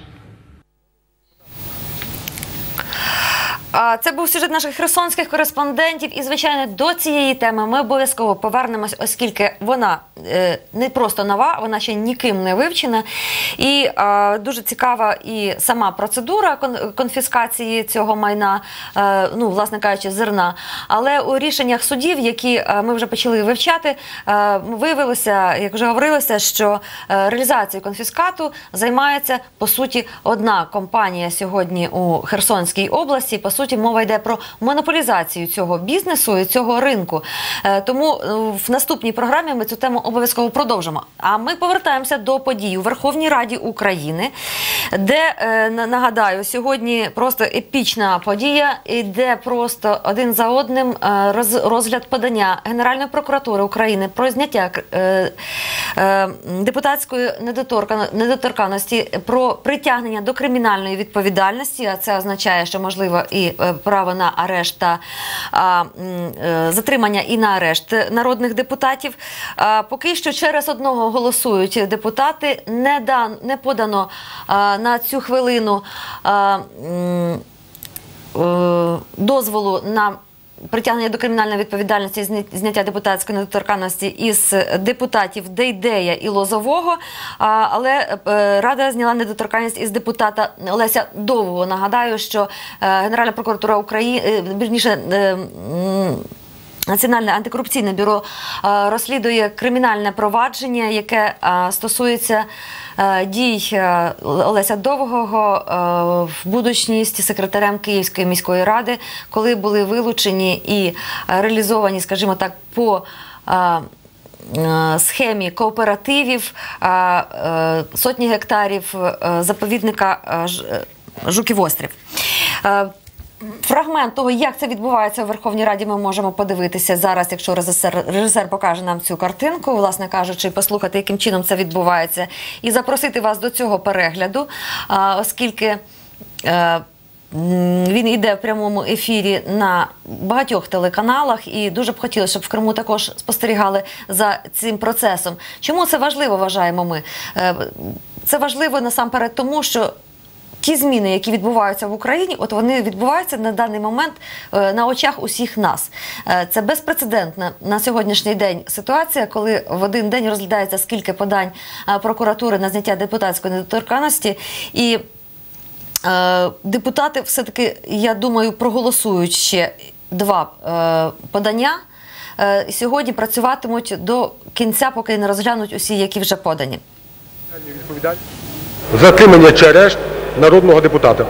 Це був сюжет наших херсонських кореспондентів. І, звичайно, до цієї теми ми обов'язково повернемось, оскільки вона е, не просто нова, вона ще ніким не вивчена. І е, дуже цікава і сама процедура кон- конфіскації цього майна, е, ну, власне кажучи, зерна. Але у рішеннях судів, які е, ми вже почали вивчати, е, виявилося, як вже говорилося, що е, реалізацією конфіскату займається, по суті, одна компанія сьогодні у Херсонській області. По суті, мова йде про монополізацію цього бізнесу і цього ринку. Тому в наступній програмі ми цю тему обов'язково продовжимо. А ми повертаємося до подій у Верховній Раді України, де, нагадаю, сьогодні просто епічна подія, іде просто один за одним розгляд подання Генеральної прокуратури України про зняття депутатської недоторканності, про притягнення до кримінальної відповідальності, а це означає, що, можливо, і і е, право на арешт та а, е, затримання і на арешт народних депутатів. А, поки що через одного голосують депутати. Не, дан, не подано а, на цю хвилину а, м, е, дозволу на притягнення до кримінальної відповідальності і зняття депутатської недоторканності із депутатів Дейдея і Лозового, але Рада зняла недоторканність із депутата Олеся Довгого. Нагадаю, що Генеральна прокуратура України, вірніше, Національне антикорупційне бюро розслідує кримінальне провадження, яке стосується дій Олеся Довгого в будучність секретарем Київської міської ради, коли були вилучені і реалізовані, скажімо так, по схемі кооперативів сотні гектарів заповідника Жуків-Острів. Фрагмент того, як це відбувається у Верховній Раді, ми можемо подивитися зараз, якщо режисер, режисер покаже нам цю картинку, власне кажучи, послухати, яким чином це відбувається, і запросити вас до цього перегляду, оскільки він йде в прямому ефірі на багатьох телеканалах, і дуже б хотілося, щоб в Криму також спостерігали за цим процесом. Чому це важливо, вважаємо ми? Це важливо насамперед тому, що ті зміни, які відбуваються в Україні, от вони відбуваються на даний момент на очах усіх нас. Це безпрецедентна на сьогоднішній день ситуація, коли в один день розглядається скільки подань прокуратури на зняття депутатської недоторканності, і е, депутати все-таки, я думаю, проголосують ще два е, подання. Е, сьогодні працюватимуть до кінця, поки не розглянуть усі, які вже подані. Затримання чи арешт народного депутата.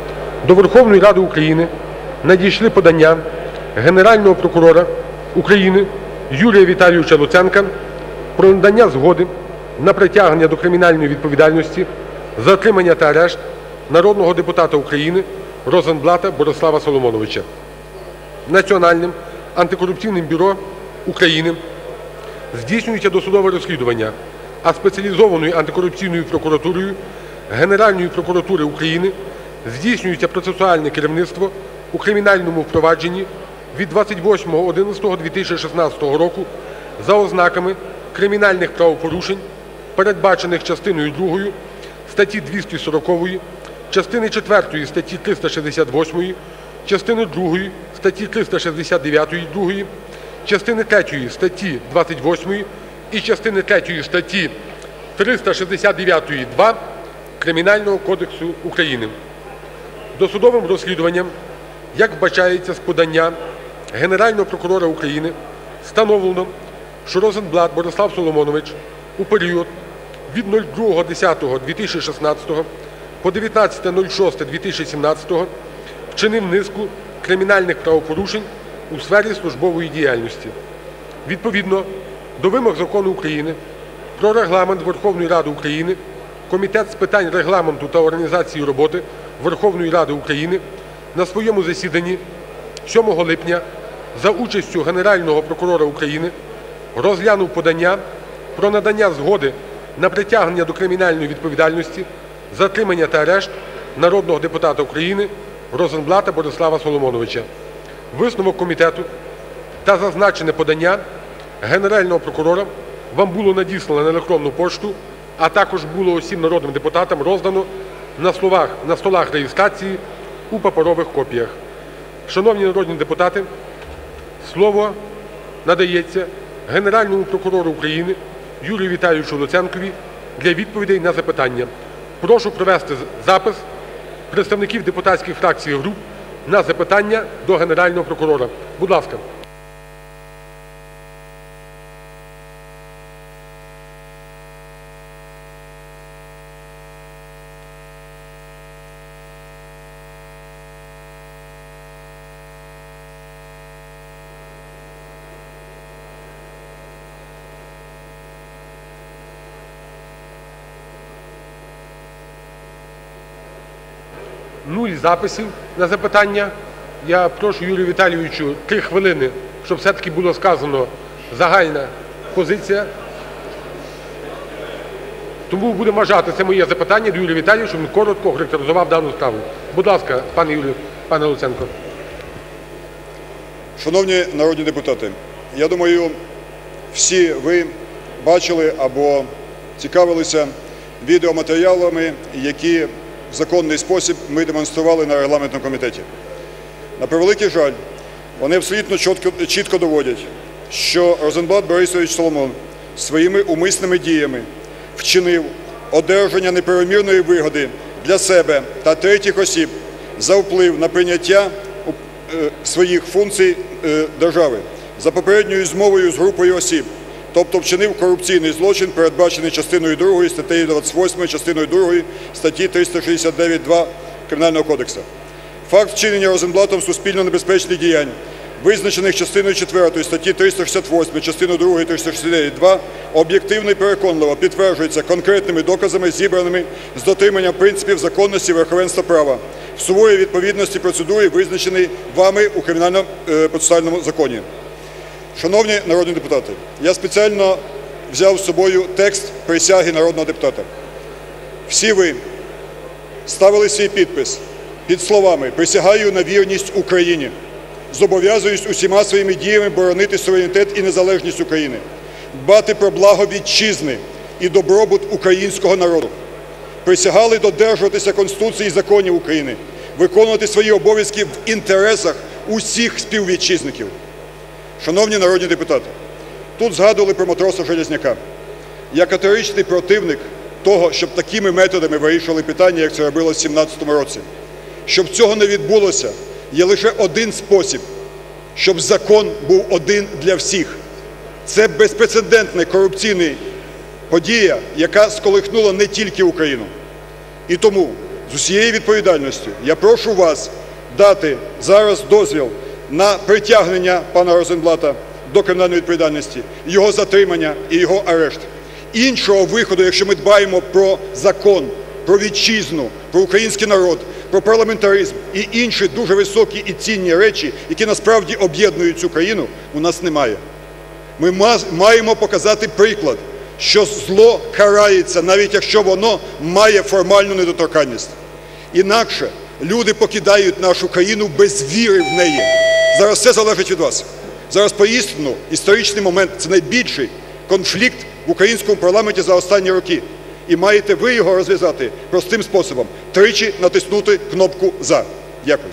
До Верховної Ради України надійшли подання Генерального прокурора України Юрія Віталійовича Луценка про надання згоди на притягнення до кримінальної відповідальності, затримання та арешт народного депутата України Розенблата Борислава Соломоновича. Національним антикорупційним бюро України здійснюється досудове розслідування, а спеціалізованою антикорупційною прокуратурою Генеральної прокуратури України здійснюється процесуальне керівництво у кримінальному впровадженні від двадцять восьмого одинадцятого дві тисячі шістнадцятого року за ознаками кримінальних правопорушень, передбачених частиною другою статті двісті сорокової, частини четвертої статті триста шістдесят восьмої, частини другої статті триста шістдесят дев'ятої другої, частини третьої статті двадцять восьмої і частини третьої статті триста шістдесят дев'ятої два Кримінального кодексу України. Досудовим розслідуванням, як вбачається з подання Генерального прокурора України, встановлено, що Розенблат Борислав Соломонович у період від другого десятого дві тисячі шістнадцятого по дев'ятнадцяте шосте дві тисячі сімнадцятого вчинив низку кримінальних правопорушень у сфері службової діяльності. Відповідно до вимог Закону України про Регламент Верховної Ради України, Комітет з питань регламенту та організації роботи Верховної Ради України на своєму засіданні сьомого липня за участю Генерального прокурора України розглянув подання про надання згоди на притягнення до кримінальної відповідальності, затримання та арешт народного депутата України Розенблата Борислава Соломоновича. Висновок комітету та зазначене подання Генерального прокурора вам було надіслано на електронну пошту, а також було усім народним депутатам роздано на, словах, на столах реєстрації у паперових копіях. Шановні народні депутати, слово надається Генеральному прокурору України Юрію Віталійовичу Луценкові для відповідей на запитання. Прошу провести запис представників депутатських фракцій і груп на запитання до Генерального прокурора. Будь ласка. Нуль записів на запитання. Я прошу Юрію Віталійовичу три хвилини, щоб все-таки було сказано загальна позиція. Тому будемо вважати це моє запитання до Юрія Віталійовича, щоб він коротко характеризував дану справу. Будь ласка, пане Юрію. Пане Луценко. Шановні народні депутати, я думаю, всі ви бачили або цікавилися відеоматеріалами, які в законний спосіб ми демонстрували на регламентному комітеті. На превеликий жаль, вони абсолютно чітко, чітко доводять, що Розенблат Борисович Соломон своїми умисними діями вчинив одержання неправомірної вигоди для себе та третіх осіб за вплив на прийняття своїх функцій держави за попередньою змовою з групою осіб, тобто вчинив корупційний злочин, передбачений частиною другою статтею двадцять восьмою, частиною другою статті триста шістдесят дев'ять два Кримінального кодексу. Факт вчинення Розенблатом суспільно небезпечних діянь, визначених частиною четвертою статті триста шістдесят восьмої, частиною другою триста шістдесят дев'ять два, об'єктивно і переконливо підтверджується конкретними доказами, зібраними з дотриманням принципів законності і верховенства права, в суворій відповідності процедурі, визначеної вами у Кримінально-процесуальному законі. Шановні народні депутати, я спеціально взяв з собою текст присяги народного депутата. Всі ви ставили свій підпис під словами «Присягаю на вірність Україні, зобов'язуюсь усіма своїми діями боронити суверенітет і незалежність України, дбати про благо вітчизни і добробут українського народу. Присягали додержуватися Конституції і законів України, виконувати свої обов'язки в інтересах усіх співвітчизників». Шановні народні депутати, тут згадували про матроса Железняка. Я категоричний противник того, щоб такими методами вирішували питання, як це робилось в сімнадцятому році. Щоб цього не відбулося, є лише один спосіб, щоб закон був один для всіх. Це безпрецедентна корупційна подія, яка сколихнула не тільки Україну. І тому з усією відповідальністю я прошу вас дати зараз дозвіл на притягнення пана Розенблата до кримінальної відповідальності, його затримання і його арешт. Іншого виходу, якщо ми дбаємо про закон, про вітчизну, про український народ, про парламентаризм і інші дуже високі і цінні речі, які насправді об'єднують цю країну, у нас немає. Ми маємо показати приклад, що зло карається, навіть якщо воно має формальну недоторканність. Інакше люди покидають нашу країну без віри в неї. Зараз все залежить від вас. Зараз поістину історичний момент – це найбільший конфлікт в українському парламенті за останні роки. І маєте ви його розв'язати простим способом – тричі натиснути кнопку «За». Дякую.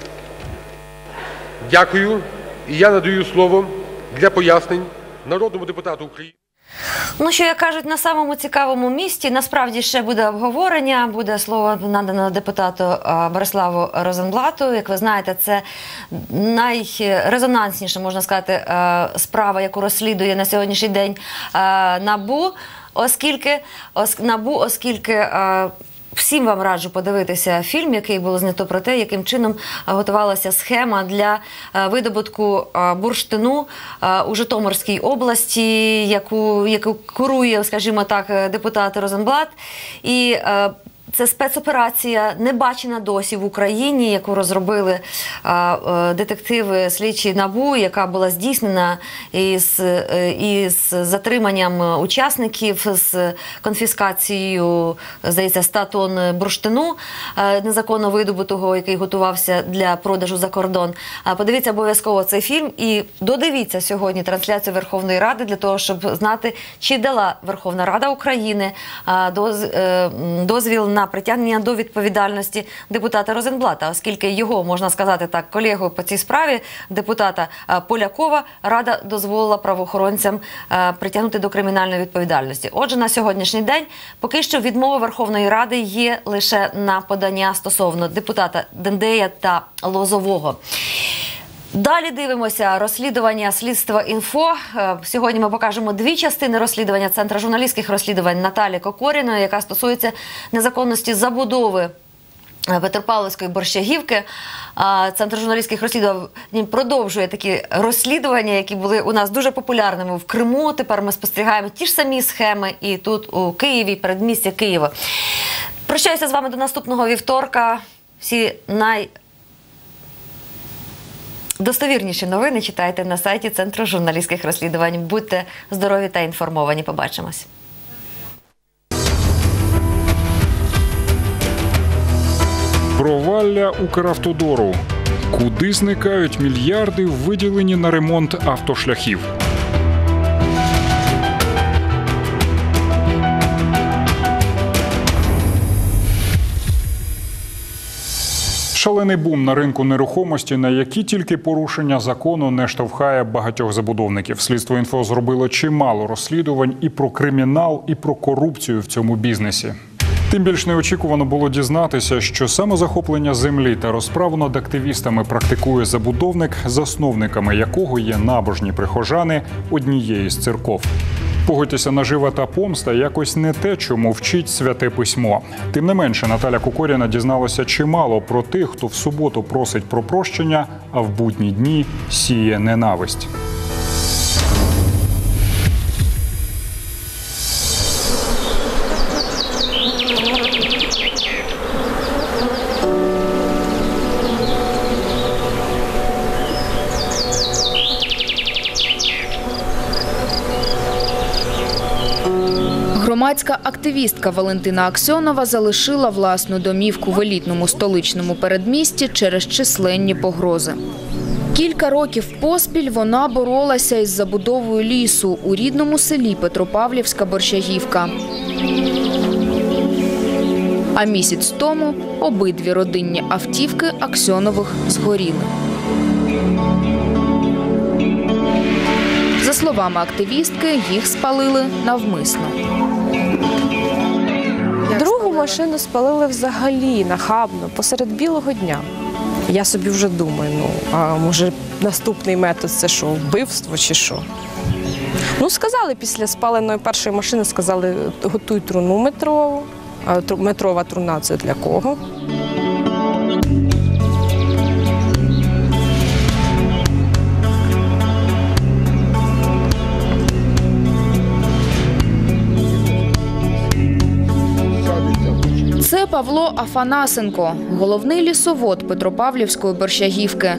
Дякую. І я надаю слово для пояснень народному депутату України. Ну, що як кажуть, на самому цікавому місці, насправді ще буде обговорення, буде слово надано депутату Бориславу Розенблату. Як ви знаєте, це найрезонансніша, можна сказати, справа, яку розслідує на сьогоднішній день НАБУ, оскільки, НАБУ, оскільки всім вам раджу подивитися фільм, який було знято про те, яким чином готувалася схема для видобутку бурштину у Житомирській області, яку, яку курує, скажімо так, депутат Розенблат. І це спецоперація, не бачена досі в Україні, яку розробили детективи слідчі НАБУ, яка була здійснена із, із затриманням учасників, з конфіскацією, здається, ста тонн бурштину незаконно видобутого, який готувався для продажу за кордон. Подивіться обов'язково цей фільм і додивіться сьогодні трансляцію Верховної Ради для того, щоб знати, чи дала Верховна Рада України дозвіл на притягнення до відповідальності депутата Розенблата, оскільки його, можна сказати так, колегу по цій справі, депутата Полякова, Рада дозволила правоохоронцям притягнути до кримінальної відповідальності. Отже, на сьогоднішній день поки що відмова Верховної Ради є лише на подання стосовно депутата Дендея та Лозового. Далі дивимося розслідування слідства «Інфо». Сьогодні ми покажемо дві частини розслідування Центру журналістських розслідувань Наталі Кокоріної, яка стосується незаконності забудови Петропавлівської Борщагівки. Центр журналістських розслідувань продовжує такі розслідування, які були у нас дуже популярними в Криму. Тепер ми спостерігаємо ті ж самі схеми і тут у Києві, передмістя Києва. Прощаюся з вами до наступного вівторка. Всі най... достовірніші новини читайте на сайті Центру журналістських розслідувань. Будьте здорові та інформовані. Побачимось. Провалля Укравтодору. Куди зникають мільярди, виділені на ремонт автошляхів? Шалений бум на ринку нерухомості, на які тільки порушення закону не штовхає багатьох забудовників. Слідство інфо зробило чимало розслідувань і про кримінал, і про корупцію в цьому бізнесі. Тим більш неочікувано було дізнатися, що самозахоплення землі та розправу над активістами практикує забудовник, засновниками якого є набожні прихожани однієї з церков. Погодьтеся, нажива та помста якось не те, чому вчить Святе Письмо. Тим не менше, Наталя Кукоріна дізналася чимало про тих, хто в суботу просить про прощення, а в будні дні сіє ненависть. Громадська активістка Валентина Аксьонова залишила власну домівку в елітному столичному передмісті через численні погрози. Кілька років поспіль вона боролася із забудовою лісу у рідному селі Петропавлівська Борщагівка. А місяць тому обидві родинні автівки Аксьонових згоріли. За словами активістки, їх спалили навмисно. Другу машину спалили взагалі нахабно, посеред білого дня. Я собі вже думаю, ну, а може наступний метод – це що, вбивство чи що? Ну, сказали після спаленої першої машини, сказали, готуй труну метрову. А метрова труна – це для кого? Це Павло Афанасенко, головний лісовод Петропавлівської Борщагівки.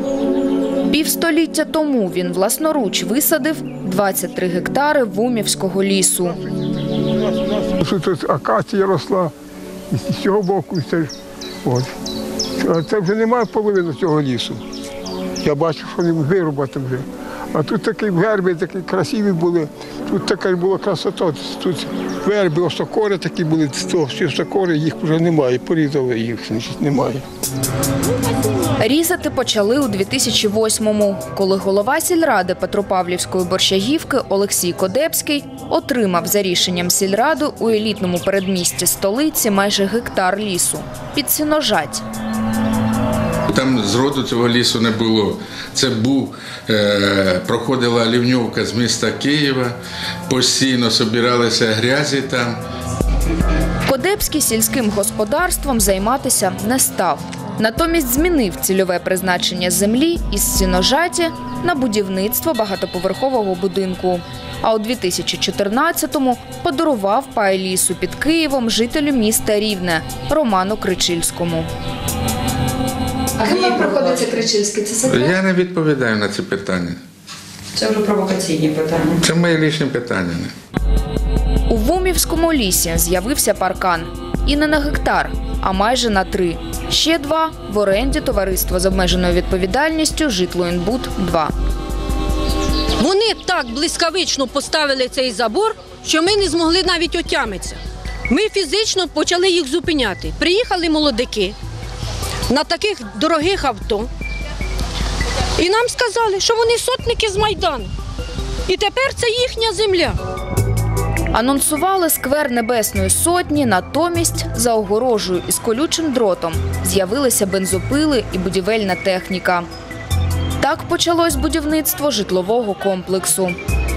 Півстоліття тому він власноруч висадив двадцять три гектари вумівського лісу. Тут акація росла, і з цього боку. Це, от. А це вже немає половини цього лісу. Я бачу, що вони вирубати вже. А тут такі верби, такі красиві були, тут така була красота. Тут верби, осокори такі були, всі осокори, їх вже немає, порізали їх, значить, немає. Різати почали у дві тисячі восьмому, коли голова сільради Петропавлівської Борщагівки Олексій Кодебський отримав за рішенням сільради у елітному передмісті столиці майже гектар лісу під Сіножать. Там зроду цього лісу не було. Це був, е, проходила ливньовка з міста Києва, постійно збиралися грязі там. Кодебський сільським господарством займатися не став. Натомість змінив цільове призначення землі із Сіножаті на будівництво багатоповерхового будинку. А у дві тисячі чотирнадцятому подарував пай лісу під Києвом жителю міста Рівне Роману Кричильському. А ким вам приходиться Кричильський? Це секрет? Я не відповідаю на ці питання. Це вже провокаційні питання. Це мої лічні питання. У Вумівському лісі з'явився паркан. І не на гектар, а майже на три. Ще два в оренді товариства з обмеженою відповідальністю «Житлоінбуд два». Вони так блискавично поставили цей забор, що ми не змогли навіть отямитися. Ми фізично почали їх зупиняти. Приїхали молодики на таких дорогих авто. І нам сказали, що вони сотники з Майдану. І тепер це їхня земля. Анонсували сквер Небесної Сотні, натомість за огорожею із колючим дротом з'явилися бензопили і будівельна техніка. Так почалось будівництво житлового комплексу.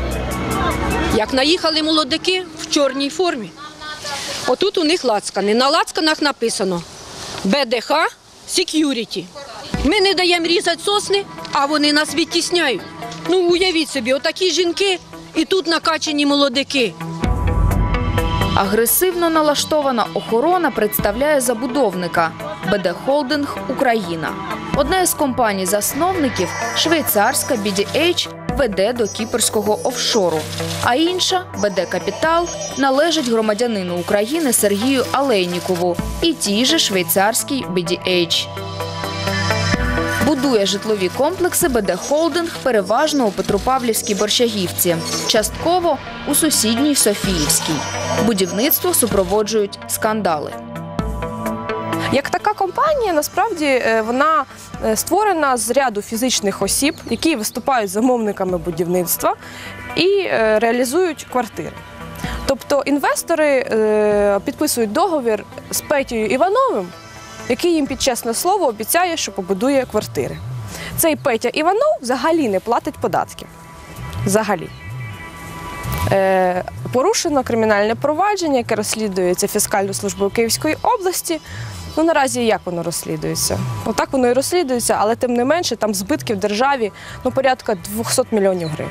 Як наїхали молодики в чорній формі, отут у них лацкани. На лацканах написано «Бе де ха Security». Ми не даємо різати сосни, а вони нас відтісняють. Ну, уявіть собі, отакі жінки і тут накачані молодики. Агресивно налаштована охорона представляє забудовника «Бе де Холдинг Україна». Одна із компаній-засновників, швейцарська бі ді ейч, веде до кіпрського офшору, а інша, «Бе де Капітал», належить громадянину України Сергію Алейнікову і тій же швейцарській бі ді ейч. Будує житлові комплекси БД Холдинг переважно у Петропавлівській Борщагівці, частково у сусідній Софіївській. Будівництво супроводжують скандали. Як така компанія, насправді, вона створена з ряду фізичних осіб, які виступають замовниками будівництва і реалізують квартири. Тобто інвестори підписують договір з Петєю Івановим, який їм під чесне слово обіцяє, що побудує квартири. Цей Петя Іванов взагалі не платить податки. Взагалі. Е, порушено кримінальне провадження, яке розслідується Фіскальною службою Київської області. Ну, наразі як воно розслідується? Отак воно і розслідується, але тим не менше там збитків державі ну, порядка двісті мільйонів гривень.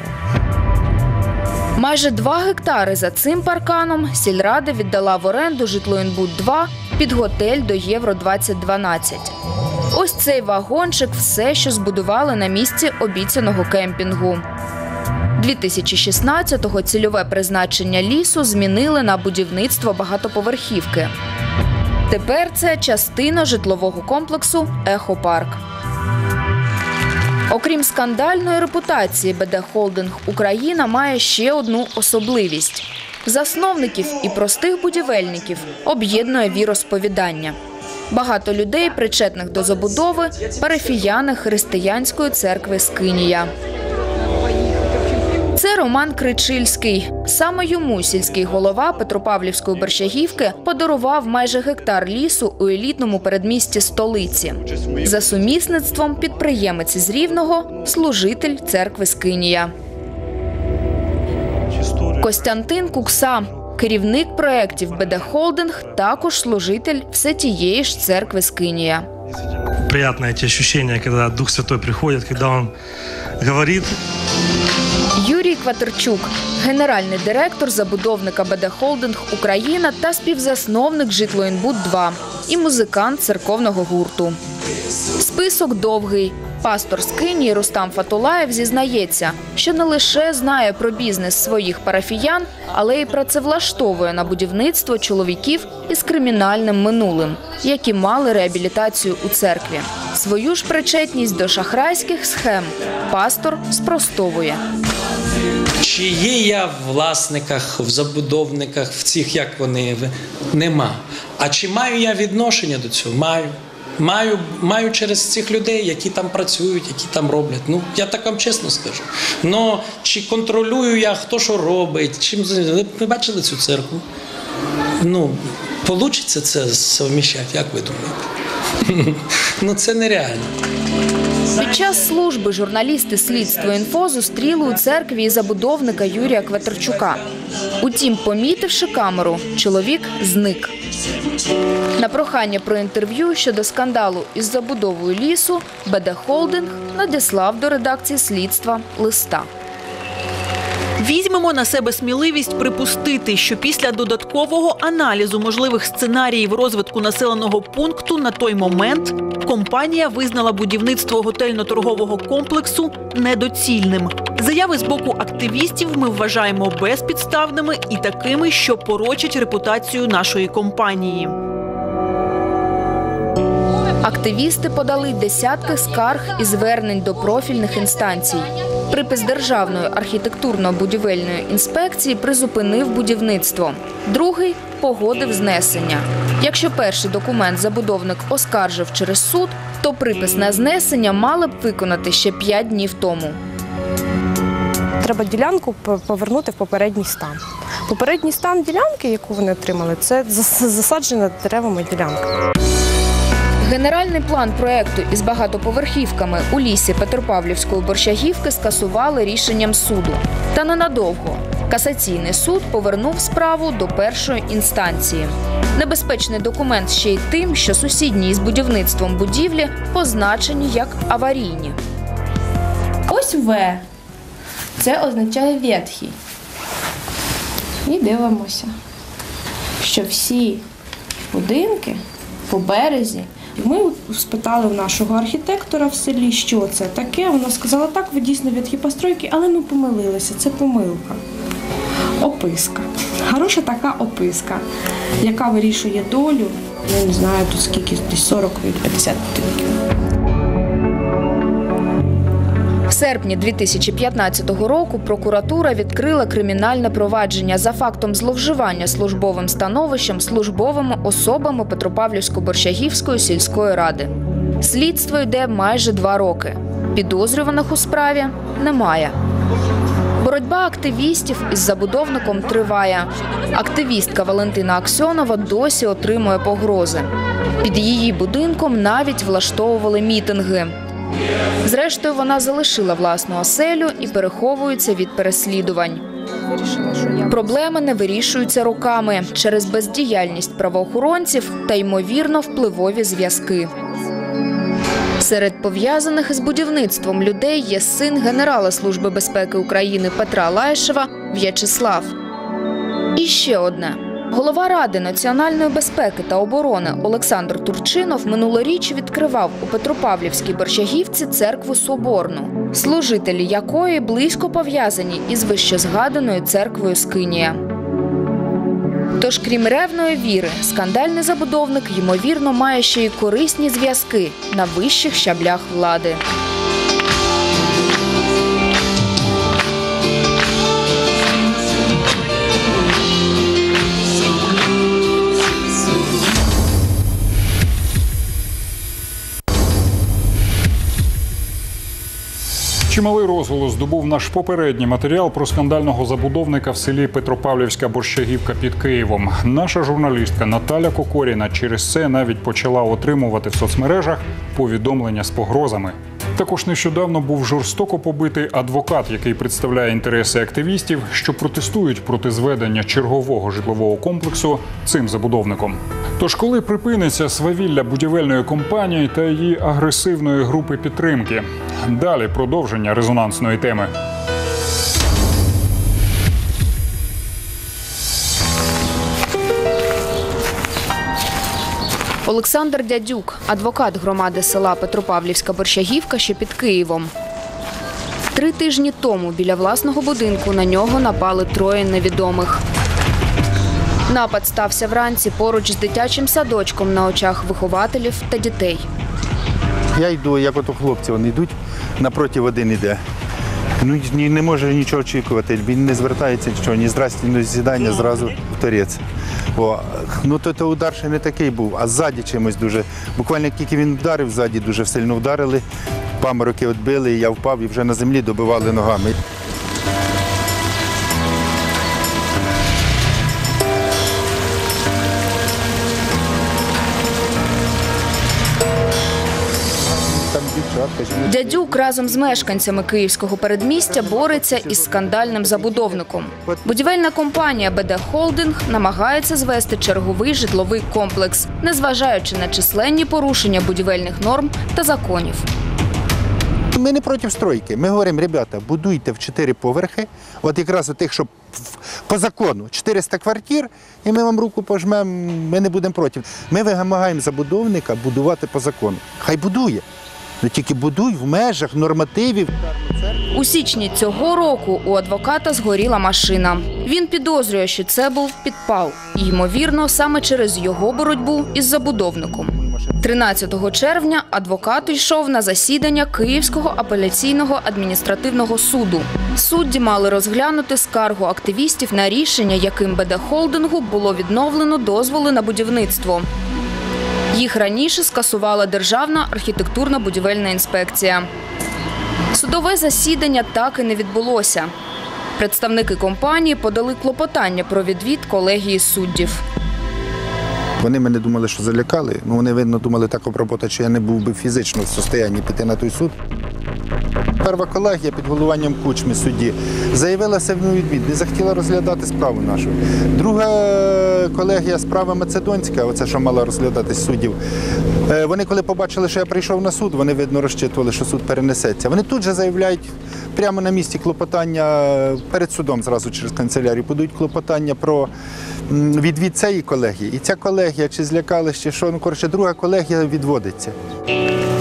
Майже два гектари за цим парканом сільрада віддала в оренду Житлоінбуд два під готель до Євро двадцять дванадцять. Ось цей вагончик – все, що збудували на місці обіцяного кемпінгу. дві тисячі шістнадцятого цільове призначення лісу змінили на будівництво багатоповерхівки. Тепер це частина житлового комплексу «Ехопарк». Окрім скандальної репутації, БД Холдинг Україна має ще одну особливість. Засновників і простих будівельників об'єднує віросповідання. Багато людей, причетних до забудови, парафіяни християнської церкви Скинія. Це Роман Кричильський. Саме йому сільський голова Петропавлівської Борщагівки подарував майже гектар лісу у елітному передмісті столиці. За сумісництвом підприємець із Рівного – служитель церкви Скинія. Костянтин Кукса, керівник проєктів БД Холдинг, також служитель все тієї ж церкви Скинія. Приятное эти ощущения, когда Дух Святой приходит, когда Он говорит. Юрій Кватерчук – генеральний директор забудовника БД Холдинг Україна та співзасновник Житлоінбуд два і музикант церковного гурту. Список довгий. Пастор Скинії Рустам Фатулаєв зізнається, що не лише знає про бізнес своїх парафіян, але й працевлаштовує на будівництво чоловіків із кримінальним минулим, які мали реабілітацію у церкві. Свою ж причетність до шахрайських схем пастор спростовує. Чи є я в власниках, в забудовниках, в цих, як вони, нема. А чи маю я відношення до цього? Маю. Маю, маю через цих людей, які там працюють, які там роблять. Ну, я так вам чесно скажу. Но чи контролюю я, хто що робить, чим... Ви бачили цю церкву? Ну, получиться це совміщати, як ви думаєте? Ну, це нереально. Під час служби журналісти «Слідство.Інфо» зустріли у церкві і забудовника Юрія Кватерчука. Утім, помітивши камеру, чоловік зник. На прохання про інтерв'ю щодо скандалу із забудовою лісу БД Холдинг надіслав до редакції «Слідства» листа. Візьмемо на себе сміливість припустити, що після додаткового аналізу можливих сценаріїв розвитку населеного пункту на той момент компанія визнала будівництво готельно-торгового комплексу недоцільним. Заяви з боку активістів ми вважаємо безпідставними і такими, що порочать репутацію нашої компанії. Активісти подали десятки скарг і звернень до профільних інстанцій. Припис Державної архітектурно-будівельної інспекції призупинив будівництво. Другий – погодив знесення. Якщо перший документ забудовник оскаржив через суд, то припис на знесення мали б виконати ще п'ять днів тому. Треба ділянку повернути в попередній стан. Попередній стан ділянки, яку вони отримали, це засаджена деревами ділянка. Генеральний план проєкту із багатоповерхівками у лісі Петропавлівської Борщагівки скасували рішенням суду. Та ненадовго. Касаційний суд повернув справу до першої інстанції. Небезпечний документ ще й тим, що сусідні із будівництвом будівлі позначені як аварійні. Ось В. Це означає ветхий. І дивимося, що всі будинки по березі. Ми спитали в нашого архітектора в селі, що це таке. Вона сказала, так, ви дійсно ветхі постройки, але ми помилилися, це помилка. Описка. Хороша така описка, яка вирішує долю, я не знаю, тут скільки, десь сорок-п'ятдесят будинків. серпні дві тисячі п'ятнадцятого року прокуратура відкрила кримінальне провадження за фактом зловживання службовим становищем службовими особами Петропавлівсько-Борщагівської сільської ради. Слідство йде майже два роки. Підозрюваних у справі немає. Боротьба активістів із забудовником триває. Активістка Валентина Аксьонова досі отримує погрози. Під її будинком навіть влаштовували мітинги. Зрештою, вона залишила власну оселю і переховується від переслідувань. Проблеми не вирішуються роками через бездіяльність правоохоронців та, ймовірно, впливові зв'язки. Серед пов'язаних із будівництвом людей є син генерала Служби безпеки України Петра Лайшева В'ячеслав. І ще одне. Голова Ради національної безпеки та оборони Олександр Турчинов минулоріч відкривав у Петропавлівській Борщагівці церкву Соборну, служителі якої близько пов'язані із вищезгаданою церквою Скинія. Тож, крім ревної віри, скандальний забудовник, ймовірно, має ще й корисні зв'язки на вищих щаблях влади. Чималий розголос здобув наш попередній матеріал про скандального забудовника в селі Петропавлівська Борщагівка під Києвом. Наша журналістка Наталя Кокоріна через це навіть почала отримувати в соцмережах повідомлення з погрозами. Також нещодавно був жорстоко побитий адвокат, який представляє інтереси активістів, що протестують проти зведення чергового житлового комплексу цим забудовником. Тож коли припиниться свавілля будівельної компанії та її агресивної групи підтримки? Далі продовження резонансної теми. Олександр Дядюк – адвокат громади села Петропавлівська Борщагівка, що під Києвом. Три тижні тому біля власного будинку на нього напали троє невідомих. Напад стався вранці поруч з дитячим садочком на очах вихователів та дітей. Я йду, як ото хлопці, вони йдуть, напроти один йде. Ну, не може нічого очікувати, він не звертається нічого, ні здрасті, ні з'їдання, зразу в торець. О, ну, то, то удар ще не такий був, а ззаді чимось дуже. Буквально тільки він вдарив, ззаді дуже сильно вдарили, памороки відбили, і я впав, і вже на землі добивали ногами. Дядюк разом з мешканцями київського передмістя бореться із скандальним забудовником. Будівельна компанія «Бе де Холдинг» намагається звести черговий житловий комплекс, незважаючи на численні порушення будівельних норм та законів. Ми не проти стройки. Ми говоримо, ребята, будуйте в чотири поверхи, от якраз тих, що по закону, чотириста квартир, і ми вам руку пожмемо, ми не будемо проти. Ми вимагаємо забудовника будувати по закону. Хай будує. Ну тільки будуй в межах нормативів. У січні цього року у адвоката згоріла машина. Він підозрює, що це був підпал. І, ймовірно, саме через його боротьбу із забудовником. тринадцятого червня адвокат йшов на засідання Київського апеляційного адміністративного суду. Судді мали розглянути скаргу активістів на рішення, яким «Бе де Холдингу» було відновлено дозволи на будівництво. Їх раніше скасувала Державна архітектурно-будівельна інспекція. Судове засідання так і не відбулося. Представники компанії подали клопотання про відвід колегії суддів. Вони мене думали, що залякали. Ну, вони, видно, думали так оброботати, що я не був би фізично в стані піти на той суд. Перша колегія під головуванням Кучми судді заявилася в відвід, не захотіла розглядати справу нашу. Друга колегія, справа Македонська, оце, що мала розглядати суддів, вони коли побачили, що я прийшов на суд, вони, видно, розчитували, що суд перенесеться. Вони тут же заявляють прямо на місці клопотання, перед судом зразу через канцелярію, подають клопотання про відвід цієї колегії. І ця колегія, чи злякалась, чи що, ну, коротше, друга колегія відводиться.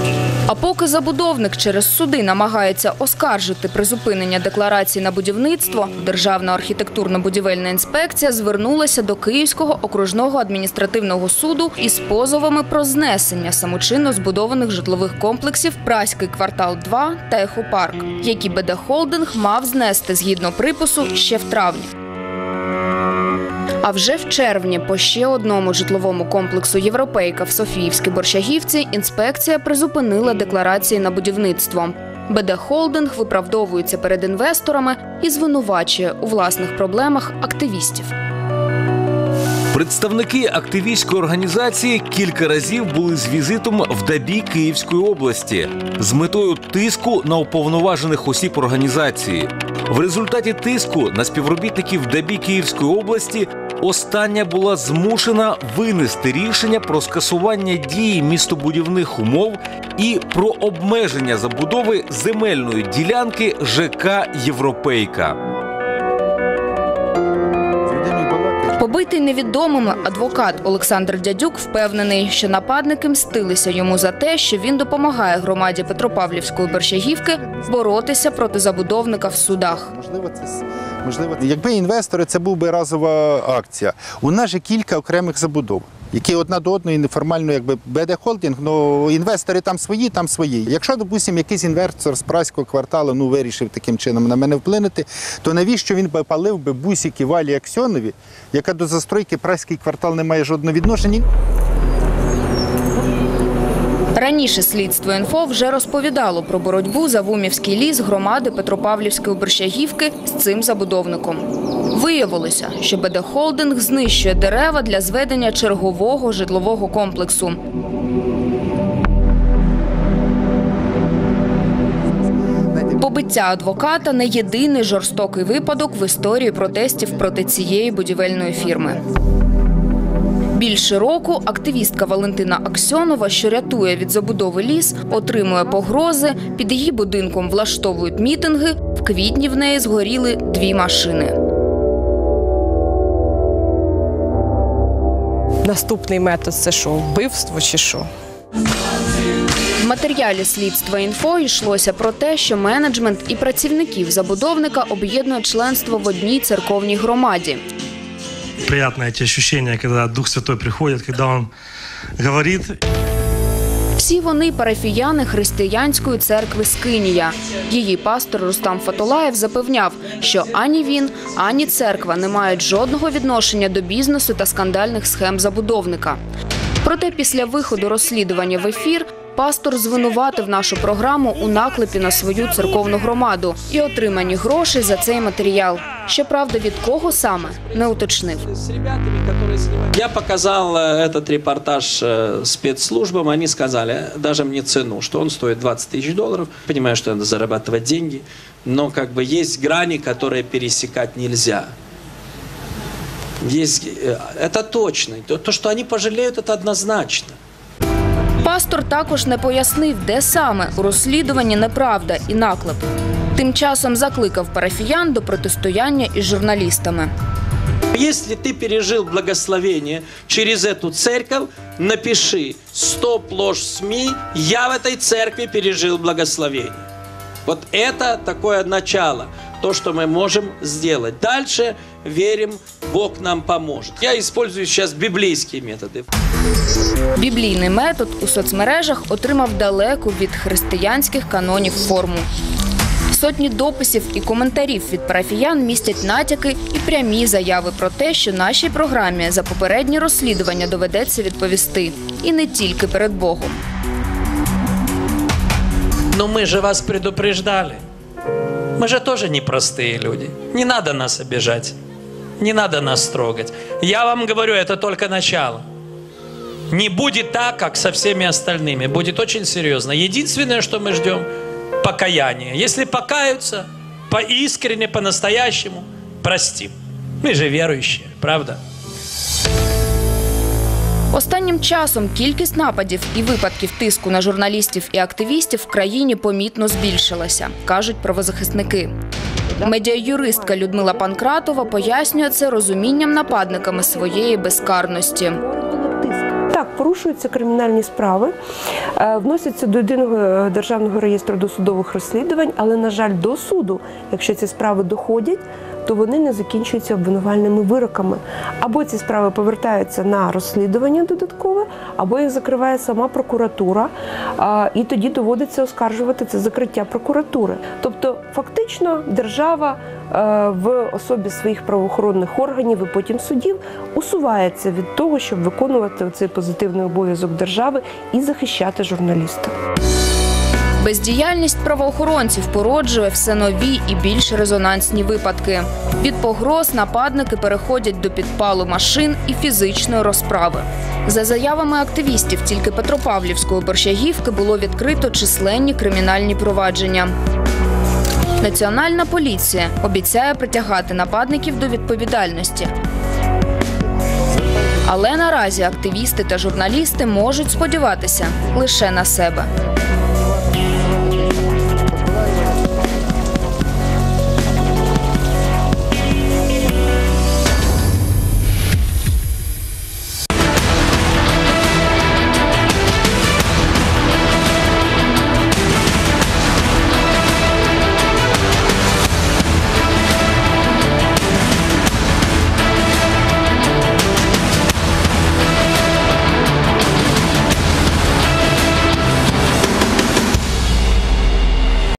А поки забудовник через суди намагається оскаржити призупинення декларацій на будівництво, Державна архітектурно-будівельна інспекція звернулася до Київського окружного адміністративного суду із позовами про знесення самочинно збудованих житлових комплексів «Праський квартал два» та «Ехопарк», які Бе Де Холдинг мав знести згідно припису ще в травні. А вже в червні по ще одному житловому комплексу «Європейка» в Софіївській Борщагівці інспекція призупинила декларації на будівництво. Бе Де Холдинг виправдовується перед інвесторами і звинувачує у власних проблемах активістів. Представники активістської організації кілька разів були з візитом в ДАБІ Київської області з метою тиску на уповноважених осіб організації. В результаті тиску на співробітників ДАБІ Київської області остання була змушена винести рішення про скасування дії містобудівних умов і про обмеження забудови земельної ділянки ЖК «Європейка». Побитий невідомими адвокат Олександр Дядюк впевнений, що нападники мстилися йому за те, що він допомагає громаді Петропавлівської Борщагівки боротися проти забудовника в судах. Можливо, це можливо, якби інвестори, це був би разова акція. У нас же кілька окремих забудов, які одна до одної неформально, якби Бе Де Холдинг, ну інвестори там свої, там свої. Якщо, допустимо, якийсь інвестор з Праського кварталу, ну вирішив таким чином на мене вплинути, то навіщо він би палив би бусики Валі Аксьонові, яка до застройки Праський квартал не має жодного відношення? Раніше слідство «Інфо» вже розповідало про боротьбу за Вумівський ліс громади Петропавлівської Борщагівки з цим забудовником. Виявилося, що Бе Де Холдинг знищує дерева для зведення чергового житлового комплексу. Побиття адвоката – не єдиний жорстокий випадок в історії протестів проти цієї будівельної фірми. Більше року активістка Валентина Аксьонова, що рятує від забудови ліс, отримує погрози, під її будинком влаштовують мітинги, в квітні в неї згоріли дві машини. Наступний метод – це що, вбивство чи що? В матеріалі слідства «Інфо» йшлося про те, що менеджмент і працівників забудовника об'єднує членство в одній церковній громаді. Приятное эти ощущения, когда Дух Святой приходит, когда Он говорит. Всі вони парафіяни християнської церкви «Скинія». Її пастор Рустам Фатулаєв запевняв, що ані він, ані церква не мають жодного відношення до бізнесу та скандальних схем забудовника. Проте після виходу розслідування в ефір пастор звинуватив нашу програму у наклепі на свою церковну громаду і отримані гроші за цей матеріал. Щоправда, від кого саме – не уточнив. Я показал этот репортаж спецслужбам, они сказали, даже мне цену, что он стоит двадцать тысяч долларов. Понимаю, что надо зарабатывать деньги, но как бы есть грани, которые пересекать нельзя. Есть, это точно. То, что они пожалеют, это однозначно. Пастор також не пояснив, де саме у розслідуванні неправда і наклеп. Тим часом закликав парафіян до протистояння із журналістами. Если ты пережил благословение через эту церковь, напиши «Стоп ложь СМИ, я в этой церкви пережил благословение». Вот это такое начало, то, что мы можем сделать. Дальше верим, Бог нам поможет. Я использую сейчас библейские методы. Біблійний метод у соцмережах отримав далеку від християнських канонів форму. Сотні дописів і коментарів від парафіян містять натяки і прямі заяви про те, що нашій програмі за попередні розслідування доведеться відповісти. І не тільки перед Богом. Но мы же вас предупреждали. Мы же тоже непростые люди. Не надо нас обижать. Не надо нас трогать. Я вам говорю, это только начало. Не будет так, как со всеми остальными. Будет очень серьезно. Единственное, что мы ждем – покаяние. Если покаются, поискренне, по-настоящему, простим. Мы же верующие, правда? Останнім часом кількість нападів і випадків тиску на журналістів і активістів в країні помітно збільшилася, кажуть правозахисники. Медіаюристка Людмила Панкратова пояснює це розумінням нападниками своєї безкарності. Так, порушуються кримінальні справи, вносяться до Єдиного державного реєстру досудових розслідувань, але, на жаль, до суду, якщо ці справи доходять, то вони не закінчуються обвинувальними вироками. Або ці справи повертаються на розслідування додаткове, або їх закриває сама прокуратура, і тоді доводиться оскаржувати це закриття прокуратури. Тобто, фактично, держава в особі своїх правоохоронних органів і потім судів усувається від того, щоб виконувати цей позитивний обов'язок держави і захищати журналіста. Бездіяльність правоохоронців породжує все нові і більш резонансні випадки. Від погроз нападники переходять до підпалу машин і фізичної розправи. За заявами активістів, тільки Петропавлівської Борщагівки було відкрито численні кримінальні провадження. Національна поліція обіцяє притягати нападників до відповідальності. Але наразі активісти та журналісти можуть сподіватися лише на себе.